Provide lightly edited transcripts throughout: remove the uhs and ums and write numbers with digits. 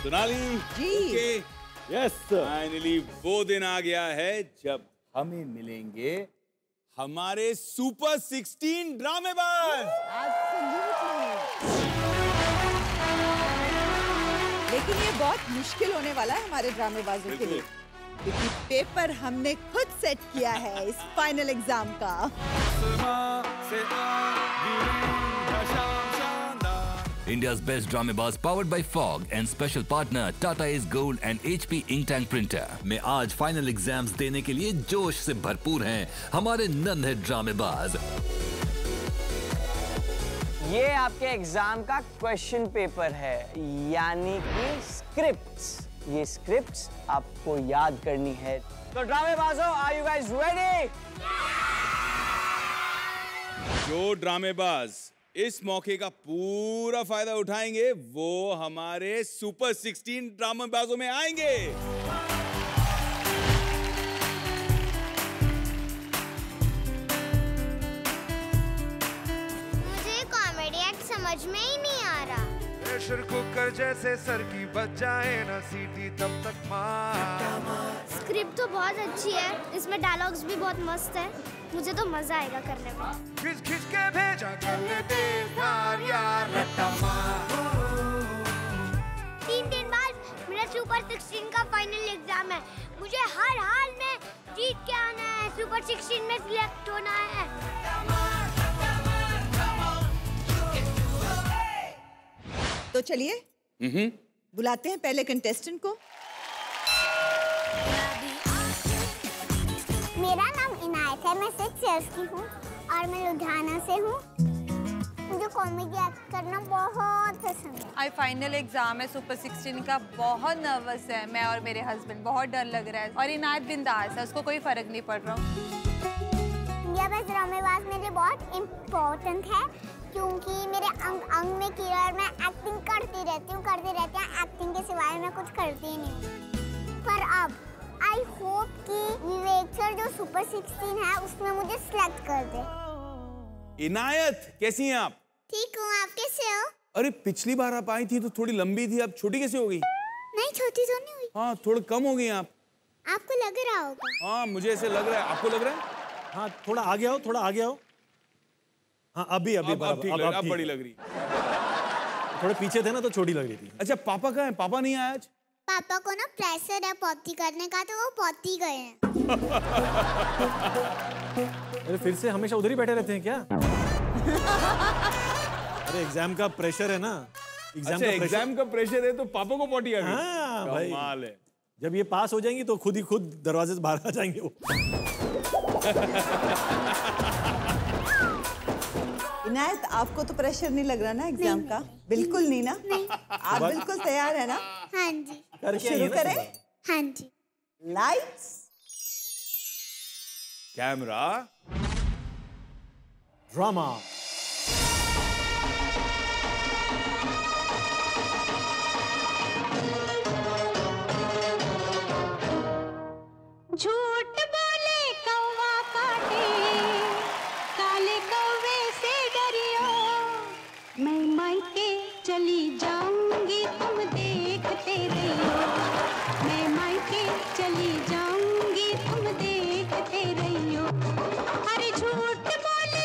सोनाली जी। Yes finally वो दिन आ गया है जब हमें मिलेंगे हमारे सुपर 16 ड्रामेबाज। लेकिन ये बहुत मुश्किल होने वाला है हमारे ड्रामेबाजों के लिए, क्योंकि पेपर हमने खुद सेट किया है इस फाइनल एग्जाम का। India's best Dramebaaz powered by Fog and special partner Tata Ace Gold and HP Ink Tank Printer में आज फाइनल एग्जाम्स देने के लिए जोश से भरपूर हैं हमारे नन्हे ड्रामेबाज। ये आपके एग्जाम का क्वेश्चन पेपर है, यानी कि स्क्रिप्ट्स। ये स्क्रिप्ट्स आपको याद करनी है। तो ड्रामेबाजों, आर यू गाइस रेडी? जो ड्रामेबाज इस मौके का पूरा फायदा उठाएंगे वो हमारे सुपर 16 ड्रामेबाजों में आएंगे। मुझे कॉमेडी एक्ट समझ में ही नहीं आ रहा। प्रेशर कुकर जैसे सर की बज जाए ना सीटी तब तक मार। स्क्रिप्ट तो बहुत अच्छी है, इसमें डायलॉग्स भी बहुत मस्त है। मुझे तो मजा आएगा करने में। खिंच खिंच के भेजा कर लेते यार यार रट्टा मार। 3 दिन बाद मेरा सुपर 16 का फाइनल एग्जाम है। मुझे हर हाल में जीत के आना है, सुपर 16 में सिलेक्ट होना है। तो चलिए बुलाते हैं पहले कंटेस्टेंट को। मेरा नाम इनायत है, मैं 6 इयर्स की हूँ और मैं लुधियाना से हूँ। मुझे कॉमेडी एक्ट करना बहुत पसंद है। आज फाइनल एग्जाम है सुपर 16 का, बहुत नर्वस है मैं और मेरे हस्बैंड, बहुत डर लग रहा है। और इनायत बिंदास है, उसको कोई फर्क नहीं पड़ रहा। इंडिया बेस्ट ड्रामेबाज मेरे लिए बहुत इम्पोर्टेंट है, क्योंकि मेरे अंग में कीड़ा है। मैं एक्टिंग करती रहती हूँ। एक्टिंग के सिवाय मैं कुछ करती ही नहीं। पर अब आई होप कि विवेक सर जो सुपर 16 है उसमें मुझे सिलेक्ट कर दे। इनायत कैसी हैं आप? ठीक हूँ, आप कैसे हो? अरे पिछली बार आप आई थी तो थोड़ी लंबी थी, अब छोटी कैसे हो गई? नहीं, छोटी तो नहीं हुई। हाँ, थोड़ा कम हो गई आप। आपको लग रहा होगा। हाँ, मुझे ऐसे लग रहा है। आपको लग रहा है? हाँ, थोड़ा आगे आओ, थोड़ा आगे आओ। हाँ, अभी अब बड़ी लग रही। थोड़े पीछे थे ना तो छोटी लग रही थी। अच्छा, पापा कहाँ हैं? पापा नहीं आए आज? पापा को ना प्रेशर है पॉटी करने का, तो वो पॉटी गए हैं। अरे फिर से हमेशा उधर ही बैठे रहते हैं क्या? अरे एग्जाम का प्रेशर है ना। एग्जाम का प्रेशर है तो पापा को पॉटी आ गई। हाँ भाई, कमाल है। जब ये पास हो जाएंगी तो खुद दरवाजे से बाहर आ जाएंगे वो। इनायत, आपको तो प्रेशर नहीं लग रहा ना एग्जाम का? बिल्कुल नहीं ना? आप बिल्कुल तैयार है ना? हाँ जी। शुरू करें? हाँ जी। Lights, camera, drama. झूठ बोले कौवा काटे, काले कौवे से डरियो। मैं मायके चली जाऊंगी, तुम देखते रहियो। मैं मायके चली जाऊंगी, तुम देखते रहियो। अरे झूठ बोले।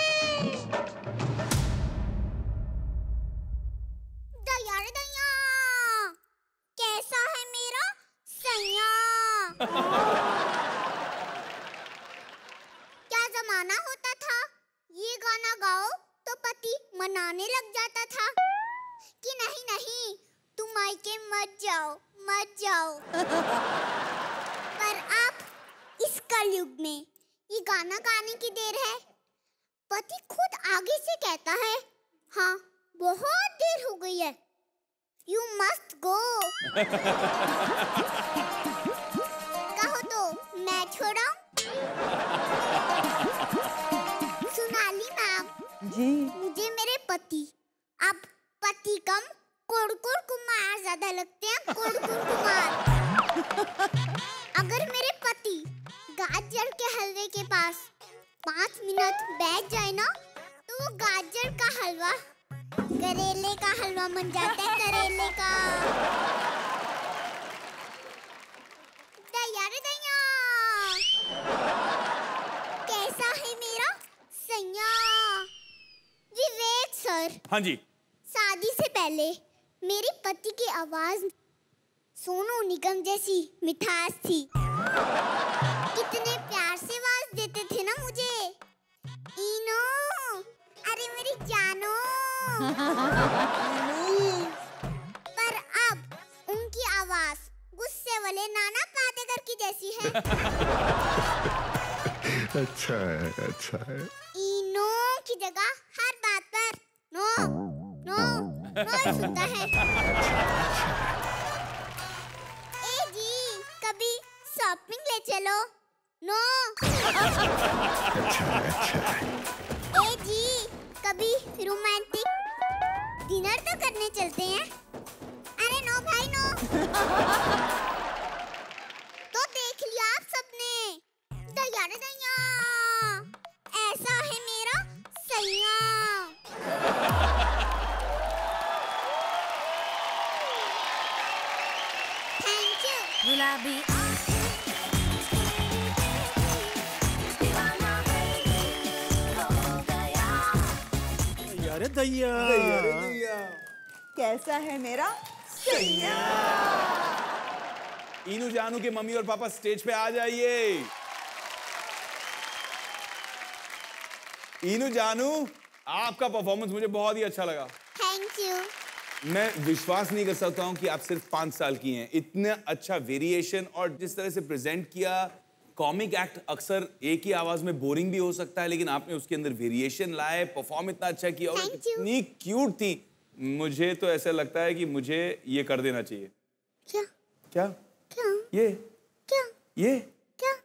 दया रे दया, कैसा है मेरा सैया? क्या जमाना होता था, ये गाना गाओ तो पति मनाने लग जाता था कि नहीं नहीं तुम मायके मत जाओ। पर अब इस कलयुग में ये गाना गाने की देर है। पति खुद आगे से कहता है, हाँ बहुत देर हो गई है, यू मस्ट गो। कहो तो मैं छोड़ाऊं? सोनाली मैम जी, मुझे मेरे पति, अब पति कम कुड़कुड़ कुमार ज्यादा लगते हैं। कुड़कुड़ कुमार। अगर मेरे पति गाजर के हलवे के पास 5 मिनट बैठ जाए ना, तो वो गाजर का हलवा करेले का हलवा बन जाता है। करेले का। सर। हाँ जी। शादी से पहले मेरे पति की आवाज सोनू निगम जैसी मिठास थी। कितने प्यार से आवाज देते थे ना मुझे, इनो, अरे मेरी जानो। पर अब उनकी आवाज गुस्से वाले नाना पाटेकर की जैसी है। अच्छा है, अच्छा है। इनो की जगह हर बात पर नो नो नो सुनता है। ए जी, कभी शॉपिंग ले चलो। नो। अच्छा है, अच्छा है। ए जी, कभी रोमांटिक डिनर तो करने चलते हैं। अरे नो भाई नो। तो देख लिया आप सबने, दैया रे दैया, ऐसा है मेरा सैया। Thank you. गुलाबी अरे दैया, कैसा है मेरा सैया? इनू जानू के मम्मी और पापा स्टेज पे आ जाइए। इनू जानू, आपका परफॉर्मेंस मुझे बहुत ही अच्छा लगा। Thank you. मैं विश्वास नहीं कर सकता हूं कि आप सिर्फ 5 साल की हैं। इतना अच्छा वेरिएशन और जिस तरह से प्रेजेंट किया। कॉमिक एक्ट अक्सर एक ही आवाज में बोरिंग भी हो सकता है, लेकिन आपने उसके अंदर वेरिएशन लाए, परफॉर्म इतना अच्छा किया और इतनी क्यूट थी। मुझे तो ऐसा लगता है कि मुझे ये कर देना चाहिए। क्या? क्या? क्या? ये? क्या? ये? क्या?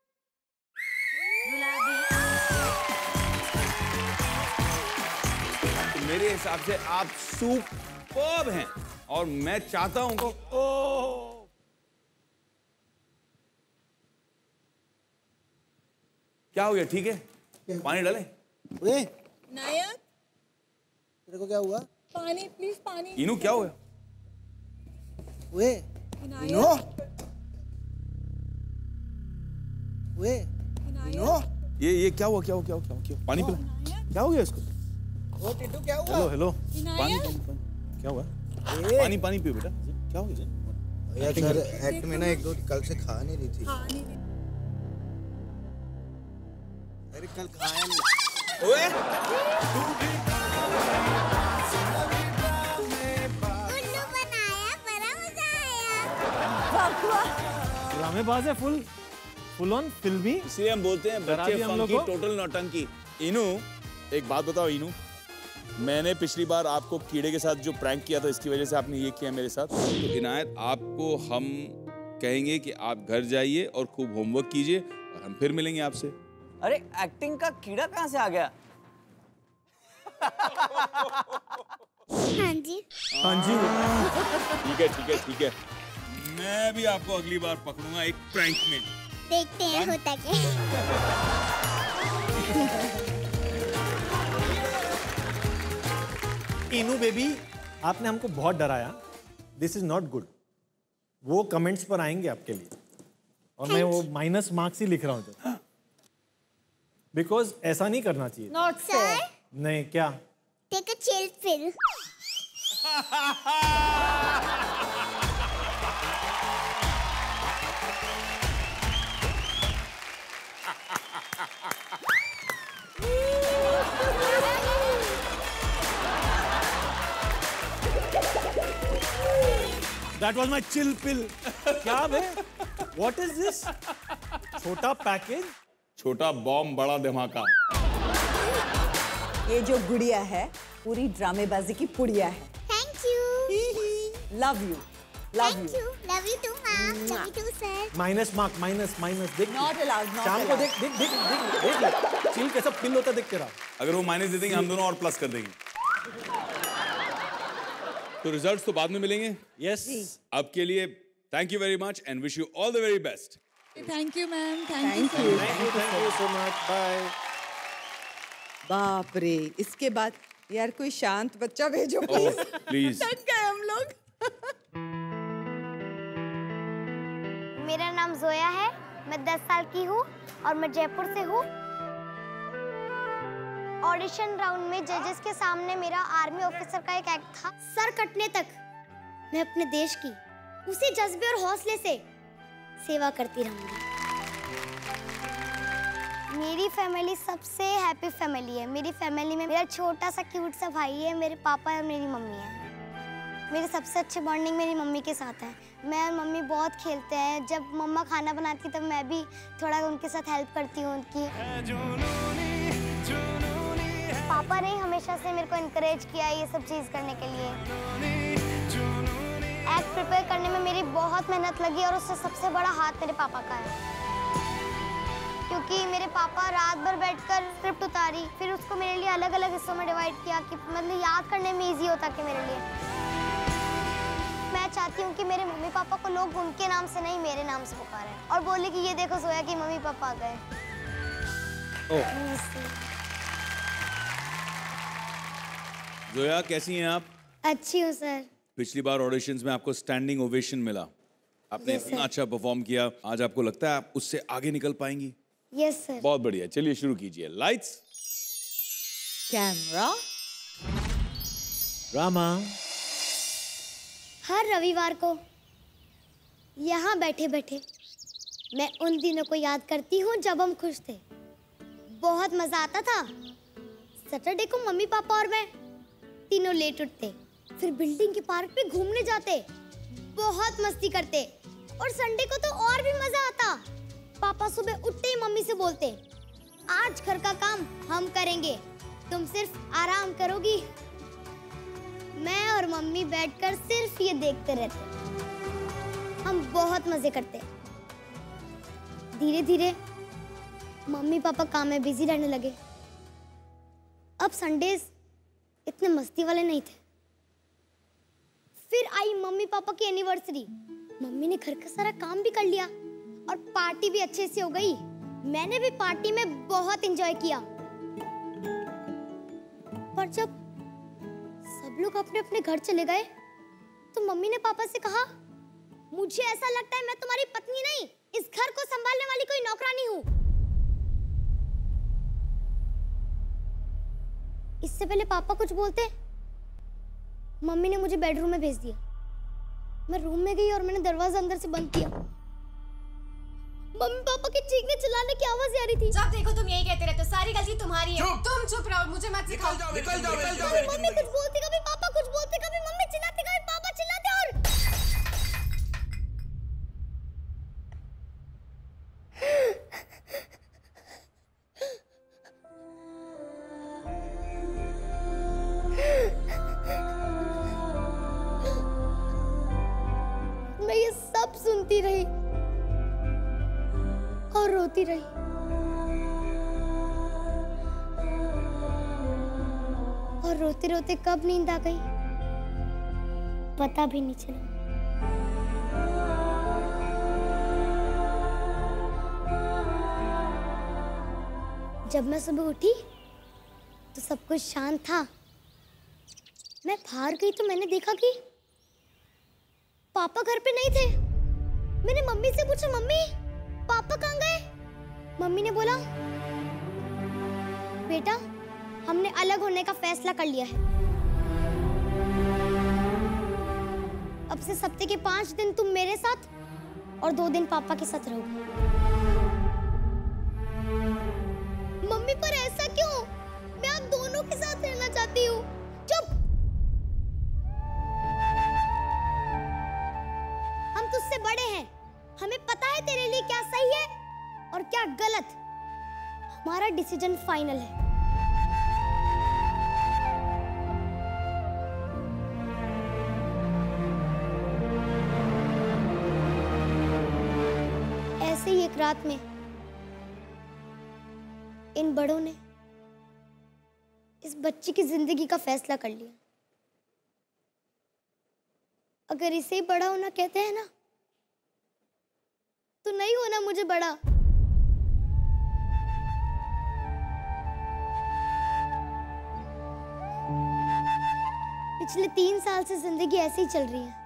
तो मेरे हिसाब से आप सुपर्ब हैं और मैं चाहता हूं कि क्या हो गया? ठीक है, पानी डाले। नायक, तेरे को क्या हुआ? पानी प्लीज, पानी। इनू क्या हुआ? वे इनो, वे इनो, ये क्या हुआ? क्या हुआ? क्या हुआ? क्या हुआ? पानी पिला। क्या हो गया इसको? ओ टिट्टू क्या हुआ? हेलो हेलो, पानी क्या हुआ? पानी पानी पियो बेटा। क्या हो गया? यार सर, एक्ट में ना एक दो कल से खा नहीं रही थी। अरे कल खाया नहीं। ओए उल्लू बनाया, बड़ा मजा आया। ड्रामेबाज है, फुल ऑन फिल्मी। इसलिए हम बोलते हैं बच्चे फंकी, टोटल नौटंकी। इनू, एक बात बताओ इनू, मैंने पिछली बार आपको कीड़े के साथ जो प्रैंक किया था, इसकी वजह से आपने ये किया मेरे साथ। तो इनायत, आपको हम कहेंगे कि आप घर जाइए और खूब होमवर्क कीजिए और हम फिर मिलेंगे आपसे। अरे एक्टिंग का कीड़ा कहाँ से आ गया? हाँ जी। हाँ जी। ठीक है, ठीक है, ठीक है। मैं भी आपको अगली बार पकड़ूंगा एक प्रैंक में। देखते हैं होता क्या। इनू बेबी, आपने हमको बहुत डराया। This is not good. वो कमेंट्स पर आएंगे आपके लिए और मैं वो माइनस मार्क्स ही लिख रहा हूँ, बिकॉज ऐसा नहीं करना चाहिए। Not fair. नहीं, क्या? Take a chill pill. That was my chill pill. क्या बे? What is this? छोटा पैकेज, छोटा बॉम्ब बड़ा धमाका। ये जो गुड़िया है पूरी ड्रामेबाजी की पुड़िया है। Thank you. Love you, love you. Love you too ma'am, love you too sir. Minus mark, minus देख। Not allowed, not शाम को allowed. देख चिल कैसा पिल होता देख तेरा। अगर वो माइनस दे देंगे हम दोनों और प्लस कर देंगे। तो रिजल्ट्स तो बाद में मिलेंगे। यस। अब के लिए thank you very much and wish you all the very best. Thank you ma'am, thank you so much, bye. बाप रे, इसके बाद यार कोई शांत बच्चा भेजो प्लीज। थक गए हम लोग। मेरा नाम जोया है, मैं 10 साल की हूँ और मैं जयपुर से हूँ। ऑडिशन राउंड में जजेस के सामने मेरा आर्मी ऑफिसर का एक एक्ट था। सर कटने तक मैं अपने देश की उसी जज्बे और हौसले से सेवा करती रहूंगी। मेरी फैमिली सबसे हैप्पी फैमिली है। मेरी फैमिली में मेरा छोटा सा क्यूट सा भाई है, मेरे पापा और मेरी मम्मी है। मेरी सबसे अच्छी बॉन्डिंग मेरी मम्मी के साथ है। मैं और मम्मी बहुत खेलते हैं। जब मम्मा खाना बनाती तब मैं भी थोड़ा उनके साथ हेल्प करती हूँ उनकी। पापा ने हमेशा से मेरे को इनकरेज किया ये सब चीज़ करने के लिए। एक्ट प्रिपेयर करने में मेरी बहुत मेहनत लगी और उससे सबसे बड़ा हाथ मेरे पापा का है, क्योंकि मेरे पापा रात भर बैठकर स्क्रिप्ट उतारी, फिर उसको मेरे लिए अलग अलग हिस्सों में डिवाइड किया कि मतलब याद करने में इजी होता कि मेरे लिए। मैं चाहती हूँ कि मेरे मम्मी पापा को लोग उनके नाम से नहीं मेरे नाम से पुकारें और बोले कि ये देखो जोया की मम्मी पापा आ गए। जोया कैसी हैं आप? अच्छी हूँ सर। पिछली बार ऑडिशंस में आपको स्टैंडिंग ओवेशन मिला, आपने इतना अच्छा परफॉर्म किया। आज आपको लगता है आप उससे आगे निकल पाएंगी? Yes sir. बहुत बढ़िया, चलिए शुरू कीजिए। Lights, camera, drama. हर रविवार को यहाँ बैठे बैठे मैं उन दिनों को याद करती हूँ जब हम खुश थे। बहुत मजा आता था। सैटरडे को मम्मी पापा और मैं तीनों लेट उठते, फिर बिल्डिंग के पार्क पे घूमने जाते, बहुत मस्ती करते। और संडे को तो और भी मजा आता। पापा सुबह उठते ही मम्मी से बोलते, आज घर का काम हम करेंगे, तुम सिर्फ आराम करोगी। मैं और मम्मी बैठकर सिर्फ ये देखते रहते। हम बहुत मजे करते। धीरे धीरे मम्मी पापा काम में बिजी रहने लगे। अब संडेज इतने मस्ती वाले नहीं थे। फिर आई मम्मी पापा की एनिवर्सरी। मम्मी ने घर का सारा काम भी कर लिया और पार्टी भी अच्छे से हो गई। मैंने भी पार्टी में बहुत एंजॉय किया। पर जब सब लोग अपने अपने घर चले गए तो मम्मी ने पापा से कहा, मुझे ऐसा लगता है मैं तुम्हारी पत्नी नहीं, इस घर को संभालने वाली कोई नौकरानी हूँ। इससे पहले पापा कुछ बोलते, मम्मी ने मुझे बेडरूम में भेज दिया। मैं रूम में गई और मैंने दरवाजा अंदर से बंद किया। मम्मी पापा के चीखने चिल्लाने की आवाज आ रही थी। जब देखो तुम यही कहते रहते हो, सारी गलती तुम्हारी है। तुम चुप रहो, मुझे मत सिखाओ। निकल जाओ। कभी मम्मी कुछ बोलती, कभी पापा कुछ बोलते, कभी मम्मी चिल्लाती, कभी पापा चिल्लाते। और मैं ये सब सुनती रही और रोती रही। और रोते रोते कब नींद आ गई पता भी नहीं चला। जब मैं सुबह उठी तो सब कुछ शांत था। मैं बाहर गई तो मैंने देखा कि पापा घर पे नहीं थे। मैंने मम्मी से पूछा, मम्मी पापा कहाँ गए? मम्मी ने बोला, बेटा हमने अलग होने का फैसला कर लिया है। अब से हफ्ते के 5 दिन तुम मेरे साथ और 2 दिन पापा के साथ रहोगे। मम्मी पर ऐसा क्यों? मैं आप दोनों के साथ रहना चाहती हूँ। चुप। हम तुझसे बड़े हैं, हमें पता है तेरे लिए क्या सही है और क्या गलत। हमारा डिसीजन फाइनल है। ऐसे ही एक रात में इन बड़ों ने इस बच्ची की जिंदगी का फैसला कर लिया। अगर इसे ही बड़ा होना कहते हैं ना, तो नहीं होना मुझे बड़ा। पिछले 3 साल से जिंदगी ऐसे ही चल रही है।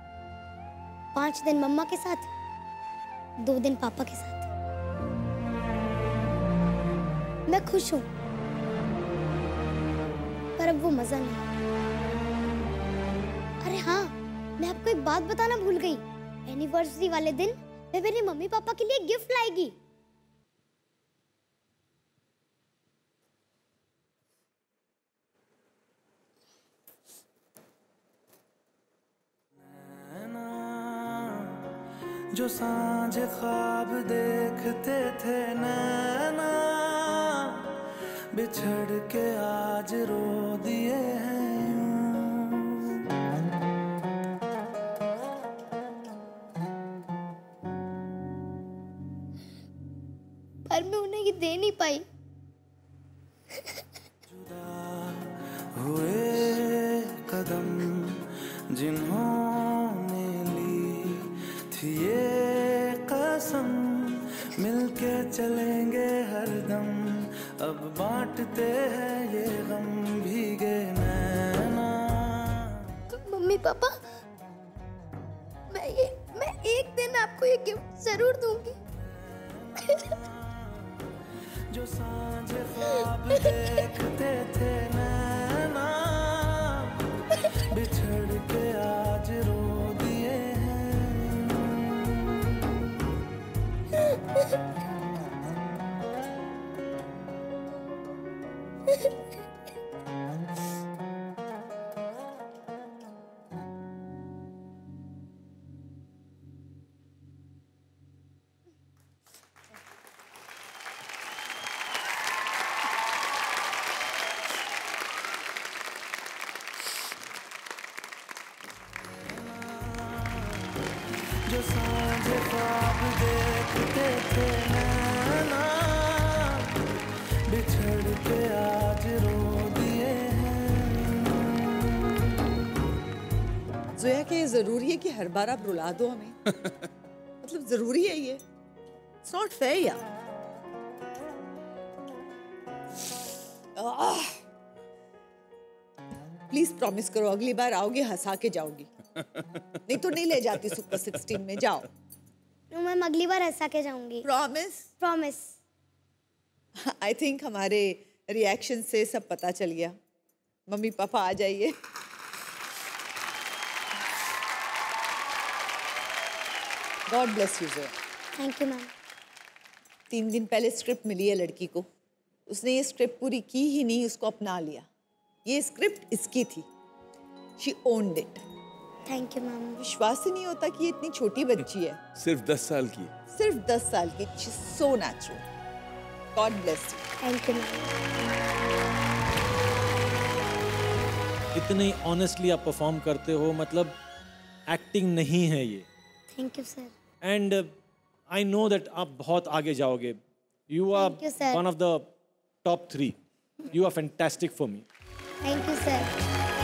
5 दिन मम्मा के साथ, 2 दिन पापा के साथ। मैं खुश हूं, पर अब वो मजा नहीं। अरे हाँ, मैं आपको एक बात बताना भूल गई। एनिवर्सरी वाले दिन मैं मेरे मम्मी पापा के लिए गिफ्ट लाएगी। जो सांझ ख्वाब देखते थे नैना, बिछड़ के आज रो दिए हैं यूं। पर मैं उन्हें ये दे नहीं पाई। जुदा हुए कदम जिन्होंने ली थी ये कसम, मिलके चलेंगे हरदम, अब बांटते हैं ये गम भीगे नैना। मम्मी पापा, मैं एक दिन आपको ये गिफ्ट जरूर दूंगी। जो सांझ ख्वाब देखते थे नैना, बिछड़ के आज रो दिए हैं। जो सांझ ख्वाब देखते थे नैना, बिछड़ के आज रो दिए हैं। जोया कि ये जरूरी है कि हर बार आप रुला दो हमें? मतलब जरूरी है ये? It's not fair यार। प्लीज प्रॉमिस करो अगली बार आओगे हंसा के जाओगी, नहीं तो नहीं ले जाती सुपर 16 में। जाओ। मैम अगली बार हंसा के जाऊंगी। प्रॉमिस? प्रॉमिस। आई थिंक हमारे रिएक्शन से सब पता चल गया। मम्मी पापा आ जाइए। God bless you Zoya. Thank you ma'am. 3 दिन पहले स्क्रिप्ट मिली है लड़की को, उसने ये स्क्रिप्ट पूरी की ही नहीं, उसको अपना लिया। ये स्क्रिप्ट इसकी थी। She owned it. Thank you ma'am. विश्वास ही नहीं होता कि ये इतनी छोटी बच्ची है। सिर्फ 10 साल की। सिर्फ 10 साल की। She is so natural. God bless you. Thank you ma'am. इतने ऑनेस्टली आप परफॉर्म करते हो, मतलब एक्टिंग नहीं है ये। Thank you sir. And I know that आप बहुत आगे जाओगे। You are Thank you, sir. One of the top 3। You are fantastic for me. Thank you sir.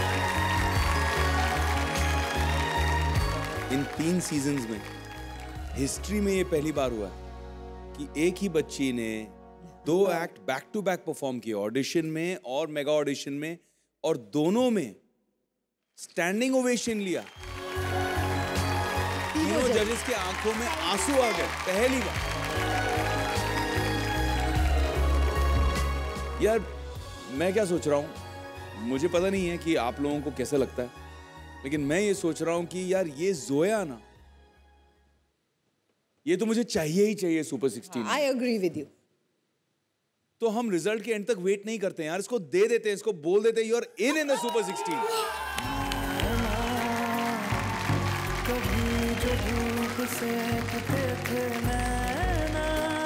इन 3 सीजन्स में हिस्ट्री में ये पहली बार हुआ कि एक ही बच्ची ने 2 act back to back perform किए, ऑडिशन में और मेगा ऑडिशन में, और दोनों में स्टैंडिंग ओवेशन लिया। तीनों जजेस के आंखों में आंसू आ गए पहली बार। यार मैं क्या सोच रहा हूं, मुझे पता नहीं है कि आप लोगों को कैसा लगता है, लेकिन मैं ये सोच रहा हूं कि यार ये जोया ना, ये तो मुझे चाहिए ही चाहिए super 16। I agree with you. तो हम रिजल्ट के एंड तक वेट नहीं करते हैं यार, इसको दे देते हैं, इसको बोल देते हैं you are in the super 16। कभी जो धूप सेकते थे नैना,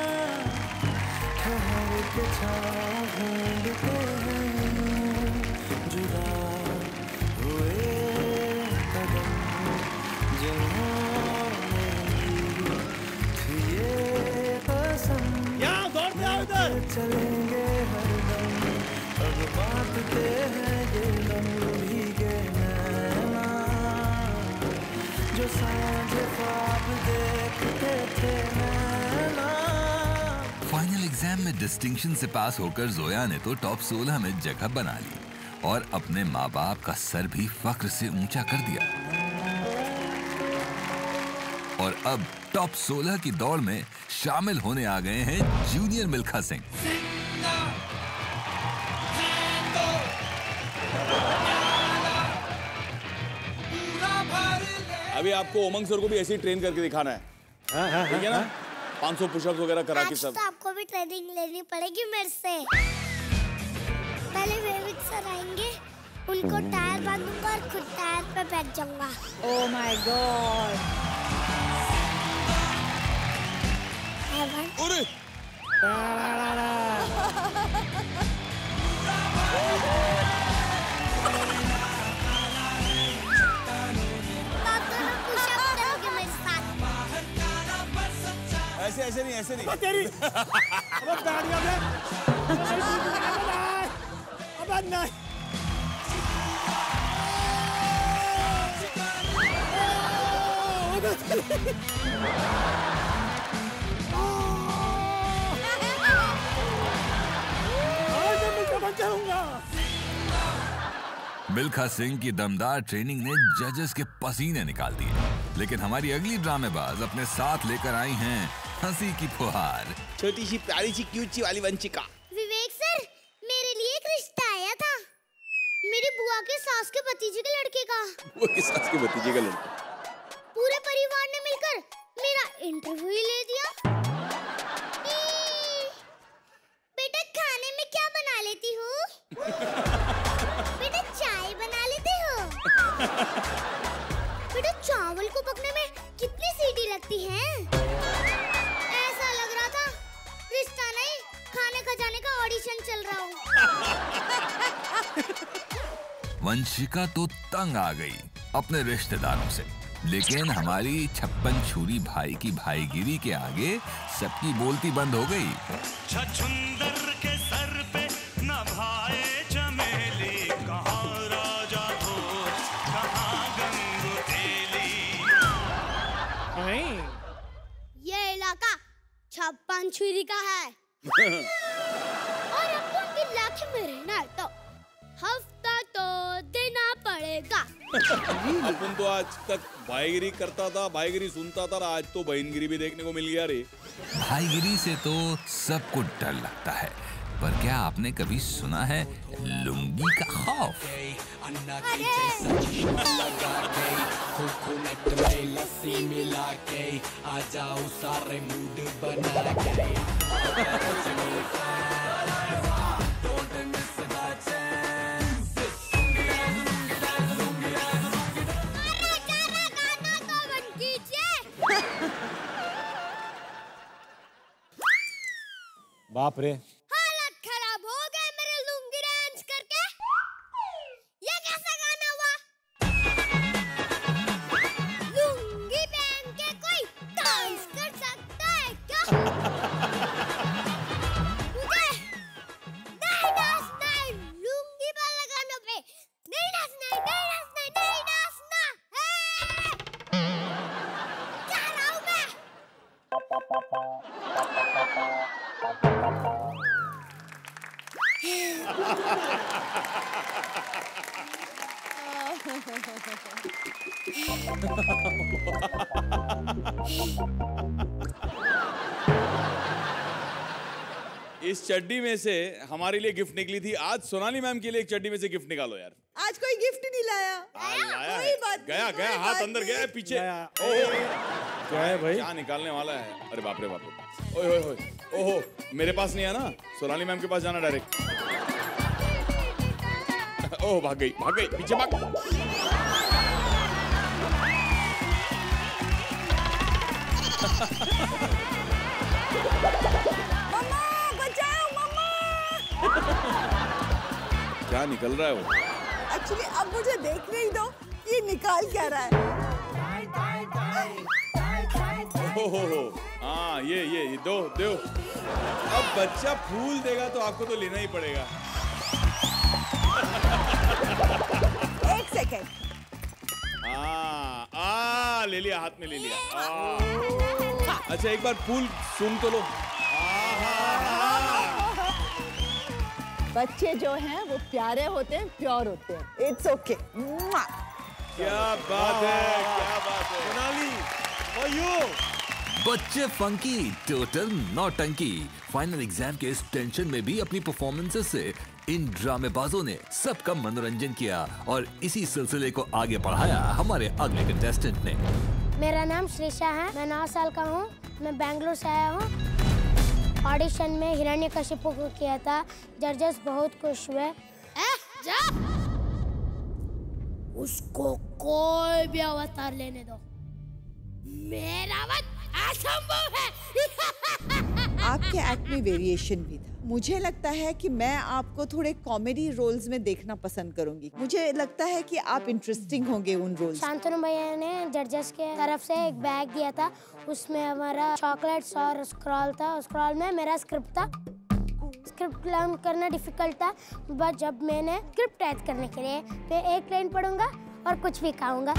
ठहर के छाँव ढूंढते हैं, जुदा हुए कदम जिन्होंने ली थी ये कसम, चलेंगे हरदम, अब बांटते हैं ये गम भीगे नैना, जो सांझ ख्वाब देखते थे नैना। फाइनल एग्जाम में डिस्टिंक्शन से पास होकर जोया ने तो टॉप 16 में जगह बना ली और अपने माँ बाप का सर भी फख्र से ऊंचा कर दिया। और अब टॉप 16 की दौड़ में शामिल होने आ गए हैं जूनियर मिल्खा सिंह। अभी आपको उमंग सर को भी ऐसे ही ट्रेन करके दिखाना है, ठीक है ना? 500 पुशअप्स वगैरह करा के सब। तो आपको भी ट्रेनिंग लेनी पड़ेगी मेरे से। पहले वेविक सर आएंगे, उनको टायर बांधूंगा और खुद टायर पे बैठ जाऊंगा। Oh my god. अरे ऐसे नहीं, ऐसे नहीं। तेरी अब गाड़ियां में अब नहीं मिल्खा सिंह की दमदार ट्रेनिंग ने जजेस के पसीने निकाल दिए, लेकिन हमारी अगली ड्रामेबाज अपने साथ लेकर आई हैं हंसी की फुहार। छोटी सी प्यारी सी क्यूट सी वाली वंचिका। विवेक सर, मेरे लिए एक रिश्ता आया था, मेरी बुआ के सास के भतीजे के लड़के का। बुआ के सास के भतीजे का लड़का। पूरे परिवार ने मिलकर मेरा इंटरव्यू ही ले दिया। बेटा खाने में क्या बना लेती हो? बेटा चाय बना लेते हो? बेटा चावल को पकने में कितनी सीटी लगती है? ऐसा लग रहा था रिश्ता नहीं, खाने खजाने का ऑडिशन चल रहा हो। वंशिका तो तंग आ गई अपने रिश्तेदारों से, लेकिन हमारी 56 छुरी भाई की भाईगिरी के आगे सबकी बोलती बंद हो गई। छछुंदर के सर पे न भाए चमेली, कहाँ राजा भोज, कहाँ गंगू तेली। ये इलाका 56 छुरी का है और आपको उनके इलाके में रहना है तो हफ्ता तो देना पड़ेगा। अपन तो आज तक भाईगिरी करता था, भाईगिरी सुनता था, आज तो बहनगिरी भी देखने को मिल गया रे। भाईगिरी से तो सबको डर लगता है, पर क्या आपने कभी सुना है लुंगी का खौफ? बाप रे, हालत खराब हो गए मेरे लुंगी डांस करके। ये कैसा गाना हुआ? लुंगी पहन के कोई डांस कर सकता है क्या? मुझे नहीं नाचना है, लुंगी वाले गानों पे नहीं नाचना है, नहीं नाचना है, नहीं नाचना है। क्या रहा हूँ मैं? इस चड्डी में से हमारे लिए गिफ्ट निकली थी। आज सोनाली मैम के लिए एक चड्डी में से गिफ्ट निकालो यार। आज कोई गिफ्ट नहीं लाया। लाया कोई है। बात गया नहीं, गया कोई हाथ बात अंदर गया है नहीं। पीछे। क्या है भाई? क्या निकालने वाला है? अरे बाप रे बाप रे। ओए ओए ओए, ओहो मेरे पास नहीं है ना, सोनाली मैम के पास जाना डायरेक्ट। ओह भाग गई पीछे भाग। मम्मा बचाओ मम्मा। क्या निकल रहा है वो? एक्चुअली अब मुझे देखने ही दो, ये निकाल क्या रहा है। ओहो हाँ ये दो। अब बच्चा फूल देगा तो आपको तो लेना ही पड़ेगा। एक सेकेंड। ले लिया, हाथ में ले लिया। अच्छा एक बार फूल सुन तो लो। बच्चे जो हैं वो प्यारे होते हैं, प्योर होते हैं। It's okay. क्या बात है, क्या बात है सोनाली, फॉर यू। बच्चे फंकी, टोटल नौटंकी। फाइनल एग्जाम के इस टेंशन में भी अपनी परफॉर्मेंसेस से इन ड्रामेबाजों ने सबका मनोरंजन किया और इसी सिलसिले को आगे बढ़ाया हमारे अगले कंटेस्टेंट ने। मेरा नाम श्रीशा है, मैं 9 साल का हूँ, मैं बेंगलुरु से आया हूँ। ऑडिशन में हिरण्यकशिपु को किया था, जजेस बहुत खुश हुए। जा! उसको कोई भी अवतार लेने दो, मेरा वक्त असंभव है। आपके एक्ट में वेरिएशन भी था। मुझे लगता है कि मैं आपको थोड़े कॉमेडी रोल्स में देखना पसंद करूंगी। मुझे लगता है कि आप इंटरेस्टिंग होंगे उन रोल्स। शांतनु भैया ने जजेस के तरफ से एक बैग दिया था, उसमें हमारा चॉकलेट्स और स्क्रॉल था। स्क्रॉल में मेरा स्क्रिप्ट था। स्क्रिप्ट लर्न करना डिफिकल्ट था, बट जब मैंने स्क्रिप्ट याद करने के लिए मैं एक लाइन पढ़ूंगा और कुछ भी खाऊंगा,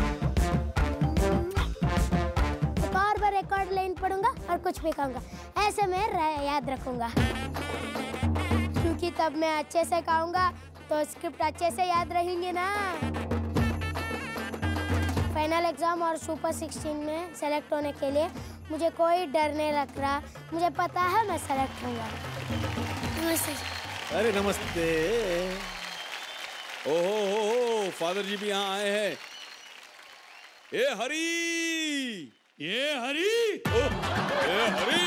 बार-बार एक और लाइन पढ़ूंगा और कुछ भी खाऊंगा, ऐसे मैं याद रखूंगा। क्योंकि तब मैं अच्छे से खाऊंगा तो स्क्रिप्ट अच्छे से याद रहेंगे ना। फाइनल एग्जाम और सुपर 16 में सेलेक्ट होने के लिए मुझे कोई डर नहीं लग रहा। मुझे पता है मैं सेलेक्ट होऊंगा। नमस्ते। अरे नमस्ते। ओहो, फादर जी भी यहाँ आए हैं। ए हरी, ये हरी, ए हरी।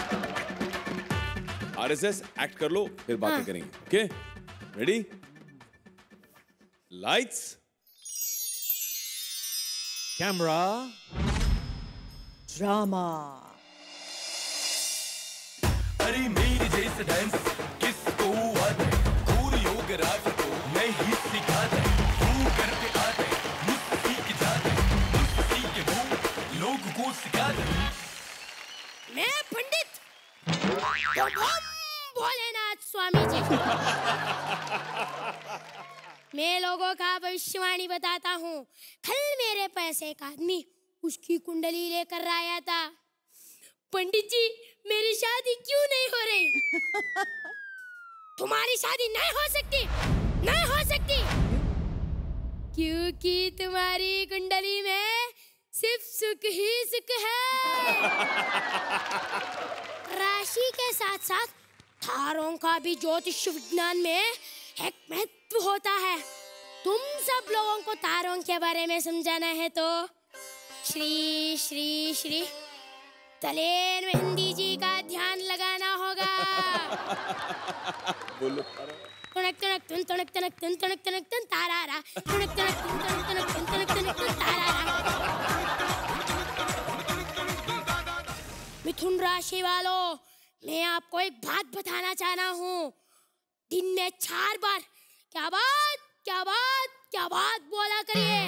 आरएसएस एक्ट कर लो, फिर बातें करेंगे। Okay, ready? Lights, camera, drama. अरे मेरी जैसे डांस किसको आता है? कोरियोग्राफर को मैं ही सिखाता है। तू करके आता है, मुझसे सीख जाता है, मुझसे सीख के वो लोगों को सिखाता है। मैं पंडित भोलेनाथ स्वामी जी। मैं लोगों का भविष्यवाणी बताता हूँ। कल मेरे पास एक आदमी उसकी कुंडली लेकर आया था। पंडित जी, मेरी शादी क्यों नहीं हो रही? तुम्हारी शादी नहीं हो सकती, नहीं हो सकती, क्योंकि तुम्हारी कुंडली में सिर्फ सुख ही सुख है। राशि के साथ साथ तारों का भी ज्योतिष विज्ञान में एक महत्व होता है। तुम सब लोगों को तारों के बारे में समझाना है तो श्री श्री श्री तलेन मेहंदी जी का ध्यान लगाना होगा। बोलो। तनक तनक तन तनक तनक तन तनक तनक तन तारारा, तनक तनक तन तनक तनक तन तनक तनक तन तारारा। मिथुन राशि वालों, मैं आपको एक बात बताना चाह रहा हूँ। दिन में 4 बार क्या बात क्या बात क्या बात बोला करिए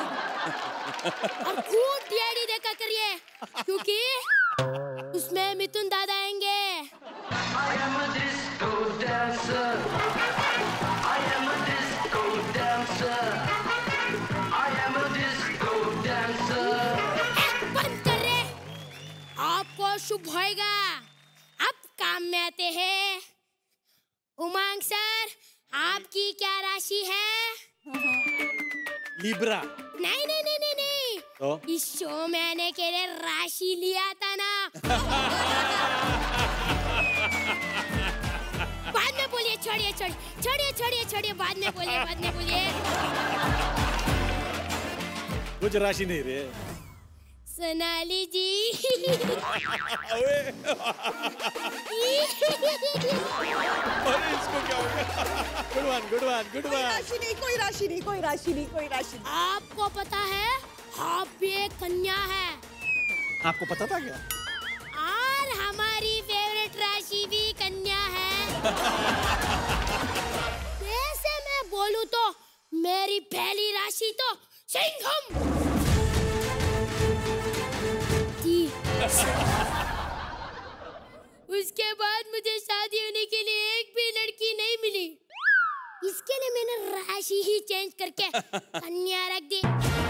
और खूब डीआईडी देखा करिए, क्योंकि उसमें मिथुन दादा आएंगे। I am a disco dancer. I am a disco dancer. I am a disco dancer. बंद कर रे, आपको शुभ होएगा। अब काम में आते हैं। उमंग सर, आपकी क्या राशि है? लिब्रा। नहीं नहीं नहीं नहीं नहीं, तो? इस शो में आने के लिए राशि लिया था ना। बाद में बोलिए, छोड़िए छोड़िए छोड़िए छोड़िए छोड़िए, बाद में बोलिए, बाद में बोलिए। कुछ राशि नहीं रे। सोनाली जी। अरे इसको क्या हो गया? Good one good one good one. Rashi नहीं, कोई राशि नहीं, कोई राशि नहीं, कोई राशि नहीं। आपको पता है आप भी एक कन्या है। आपको पता था क्या? और हमारी फेवरेट राशि भी कन्या है। वैसे मैं बोलूं तो मेरी पहली राशि तो सिंघम थी। उसके बाद मुझे शादी होने के लिए एक भी लड़की नहीं मिली, इसके लिए मैंने राशि ही चेंज करके कन्या रख दी।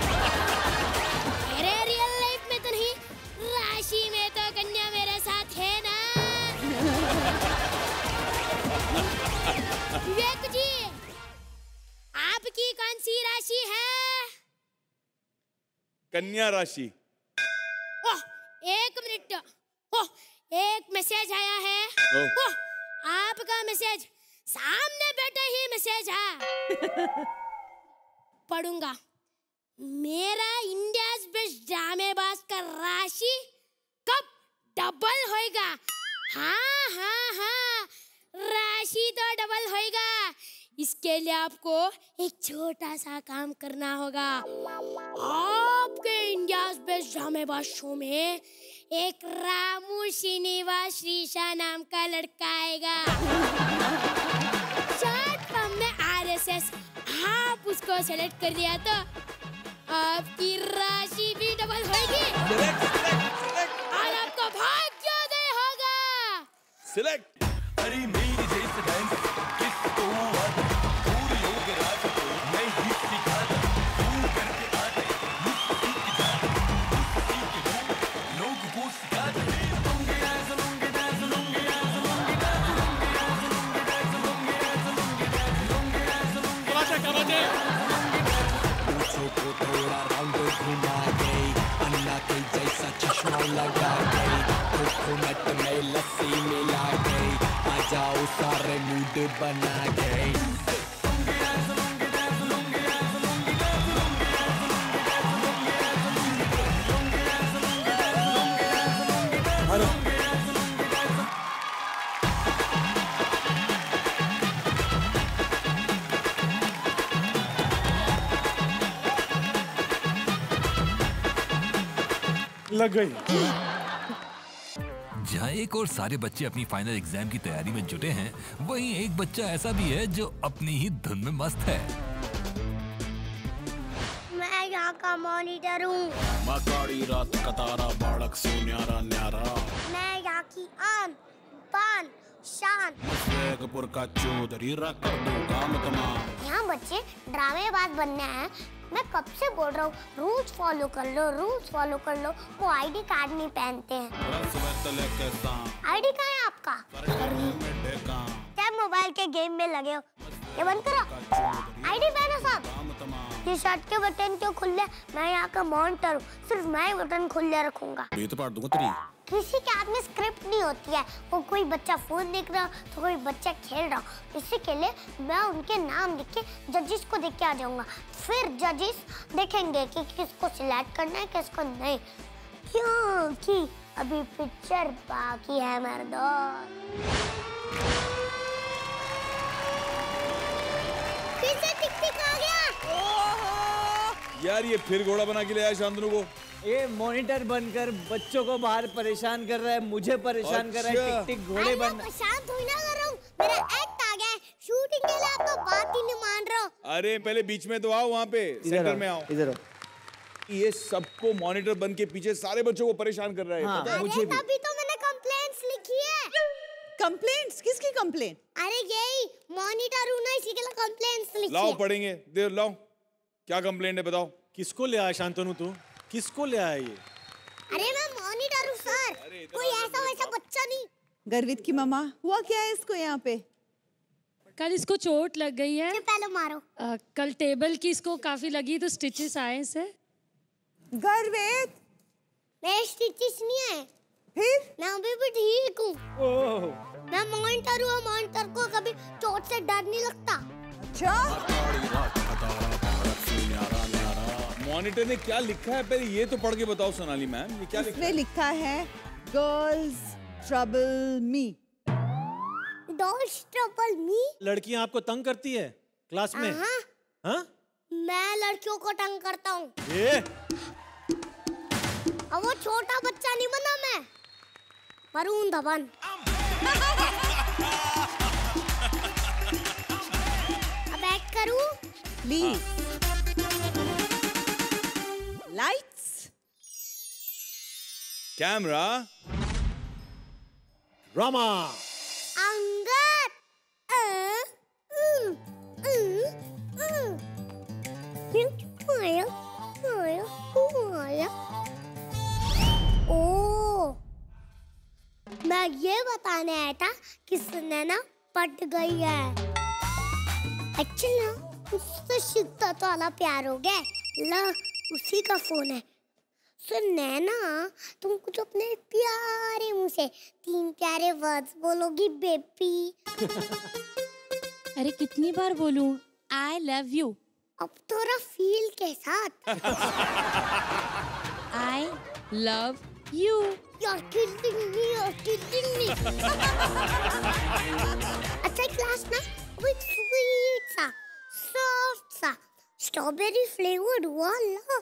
मेरे रियल लाइफ में तो नहीं, राशि में तो कन्या मेरे साथ है ना। विवेक जी, आपकी कौन सी राशि है? कन्या राशि। ओह, 1 मिनट। ओह, एक मैसेज आया है। ओह, आपका मैसेज। सामने छोटा ही मैसेज है। पढ़ूंगा। मेरा इंडियाज बेस्ट ड्रामेबाज का राशि कब डबल होएगा? हाँ हाँ हाँ, राशि तो डबल होएगा। इसके लिए आपको एक छोटा सा काम करना होगा। आपके इंडियाज बेस्ट ड्रामेबाज शो में एक रामू श्रीनिवास श्रीशा नाम का लड़का आएगा। शॉर्ट फॉर्म में RSS। आप उसको सेलेक्ट कर दिया तो आपकी राशि भी डबल होगी और आपको भाग्योदय होगा। सिलेक्ट। अरे मेरी जैसे डांस किसको आता है? पूरी योग रात को मैं ही सिखाता हूँ। करके आते मुझसे सीख जाते, मुझसे सीख वो लोग को सिखाते। लूंगी डांस, लूंगी डांस, लूंगी डांस, लूंगी डांस, लूंगी डांस, लूंगी डांस, लूंगी डांस, लूंगी डांस, लूंगी डांस, लूंगी डांस, क्या बात है? पूछो को थोड़ा राउंड घुमा गई, अन्ना के जैसा चश्मा लगा गई, कोकोनट में लस्सी मिला गई, आ जाओ सारे मूड बना गई। लग गई। जहाँ एक और सारे बच्चे अपनी फाइनल एग्जाम की तैयारी में जुटे हैं, वहीं एक बच्चा ऐसा भी है जो अपनी ही धुन में मस्त है। मैं यहाँ का मॉनिटर हूँ। मकाड़ी रात कतारा बाड़क सो न्यारा न्यारा। मैं यहाँ की आन बान शान। शेखपुर का चौधरी रख कर दूंगा मैं तमाम। यहाँ बच्चे ड्रामेबाज बनना है। मैं कब से बोल रहा हूँ रूल्स फॉलो कर लो, रूल्स फॉलो कर लो। वो आईडी कार्ड नहीं पहनते हैं। आईडी कहाँ है आपका? क्या मोबाइल के गेम में लगे हो? ये बंद करो। आईडी पहनो साहब। ये शर्ट के बटन क्यों खुले? मैं यहाँ का मॉनिटर हूँ, सिर्फ मैं बटन खुले रखूंगा। तो पाड़ दूंगा तेरी। किसी के हाथ में स्क्रिप्ट नहीं होती है। वो कोई बच्चा फोन देख रहा तो कोई बच्चा खेल रहा। इसी के लिए मैं उनके नाम लिख के जजेस को देख के आ जाऊंगा। फिर जजेस देखेंगे कि किसको सिलेक्ट करना है किसको नहीं, क्योंकि अभी पिक्चर बाकी है मेरे दोस्त। फिर से टिक-टिक आ गया। यार ये फिर घोड़ा बना के ले आया शांतनु को। ये मॉनिटर बनकर बच्चों को बाहर परेशान कर रहा है, मुझे परेशान कर रहा है। टिक टिक घोड़े बन। परेशान थोड़ी ना कर रहा हूँ, मेरा एक्ट आ गया है। शूटिंग के लिए आप तो बात ही नहीं मान रहे हो। अरे पहले बीच में तो आओ, वहाँ पे सेंटर में आओ। इधर आओ। ये सबको मॉनिटर बन के पीछे सारे बच्चों को परेशान कर रहा है। हाँ, पता है? मुझे तभी तो मैंने कंप्लेंट्स लिखी है। कंप्लेंट्स? किसकी कंप्लेंट? अरे यही मॉनिटर हूँ ना, इसी के लिए कंप्लेंट्स लिखी है। लाओ पढ़ेंगे, दे लाओ। क्या कंप्लेंट है बताओ? किसको ले आया शांतनु तू? किसको ले आया ये? अरे मैं मॉनिटर हूँ सर, कोई ऐसा वैसा बच्चा नहीं। गर्वित की मम्मा, हुआ क्या है इसको यहाँ पे? कल इसको चोट लग गई है। पहले मारो। कल टेबल की इसको काफी लगी तो स्टिचेस आए इसे। गर्वित, मेरे स्टिचेस नहीं आए। फिर? मैं अभी भी ठीक हूँ। मैं मॉनिटर हूँ, मॉनिटर को कभी चोट से डर नहीं लगता। अच्छा? मॉनिटर ने क्या लिखा है पहले ये तो पढ़ के बताओ सोनाली मैम, ये क्या लिखा है? इसमें लिखा है girls trouble me. Dolls trouble me? लड़कियां आपको तंग करती है क्लास में? हाँ? मैं लड़कियों को तंग करता हूँ। अब वो छोटा बच्चा नहीं बना मैं, वरुण धवन। अब एक्ट करूँ? Please. Lights, camera, drama. Angad. ओ, मैं ये बताने आया था कि सुनैना पट गई है। एक्चुअली ना उससे शिद्दत वाला प्यार हो गया। ला उसी का फोन है। सुनैना तुम कुछ अपने प्यारे मुंह से 3 प्यारे वर्ड्स बोलोगी बेबी। अरे कितनी बार बोलूं आई लव यू? अब थोड़ा फील के साथ। I love you. You're killing me, you're killing me. अच्छा क्लास ना with sweet सा, soft सा, strawberry flavored वाला।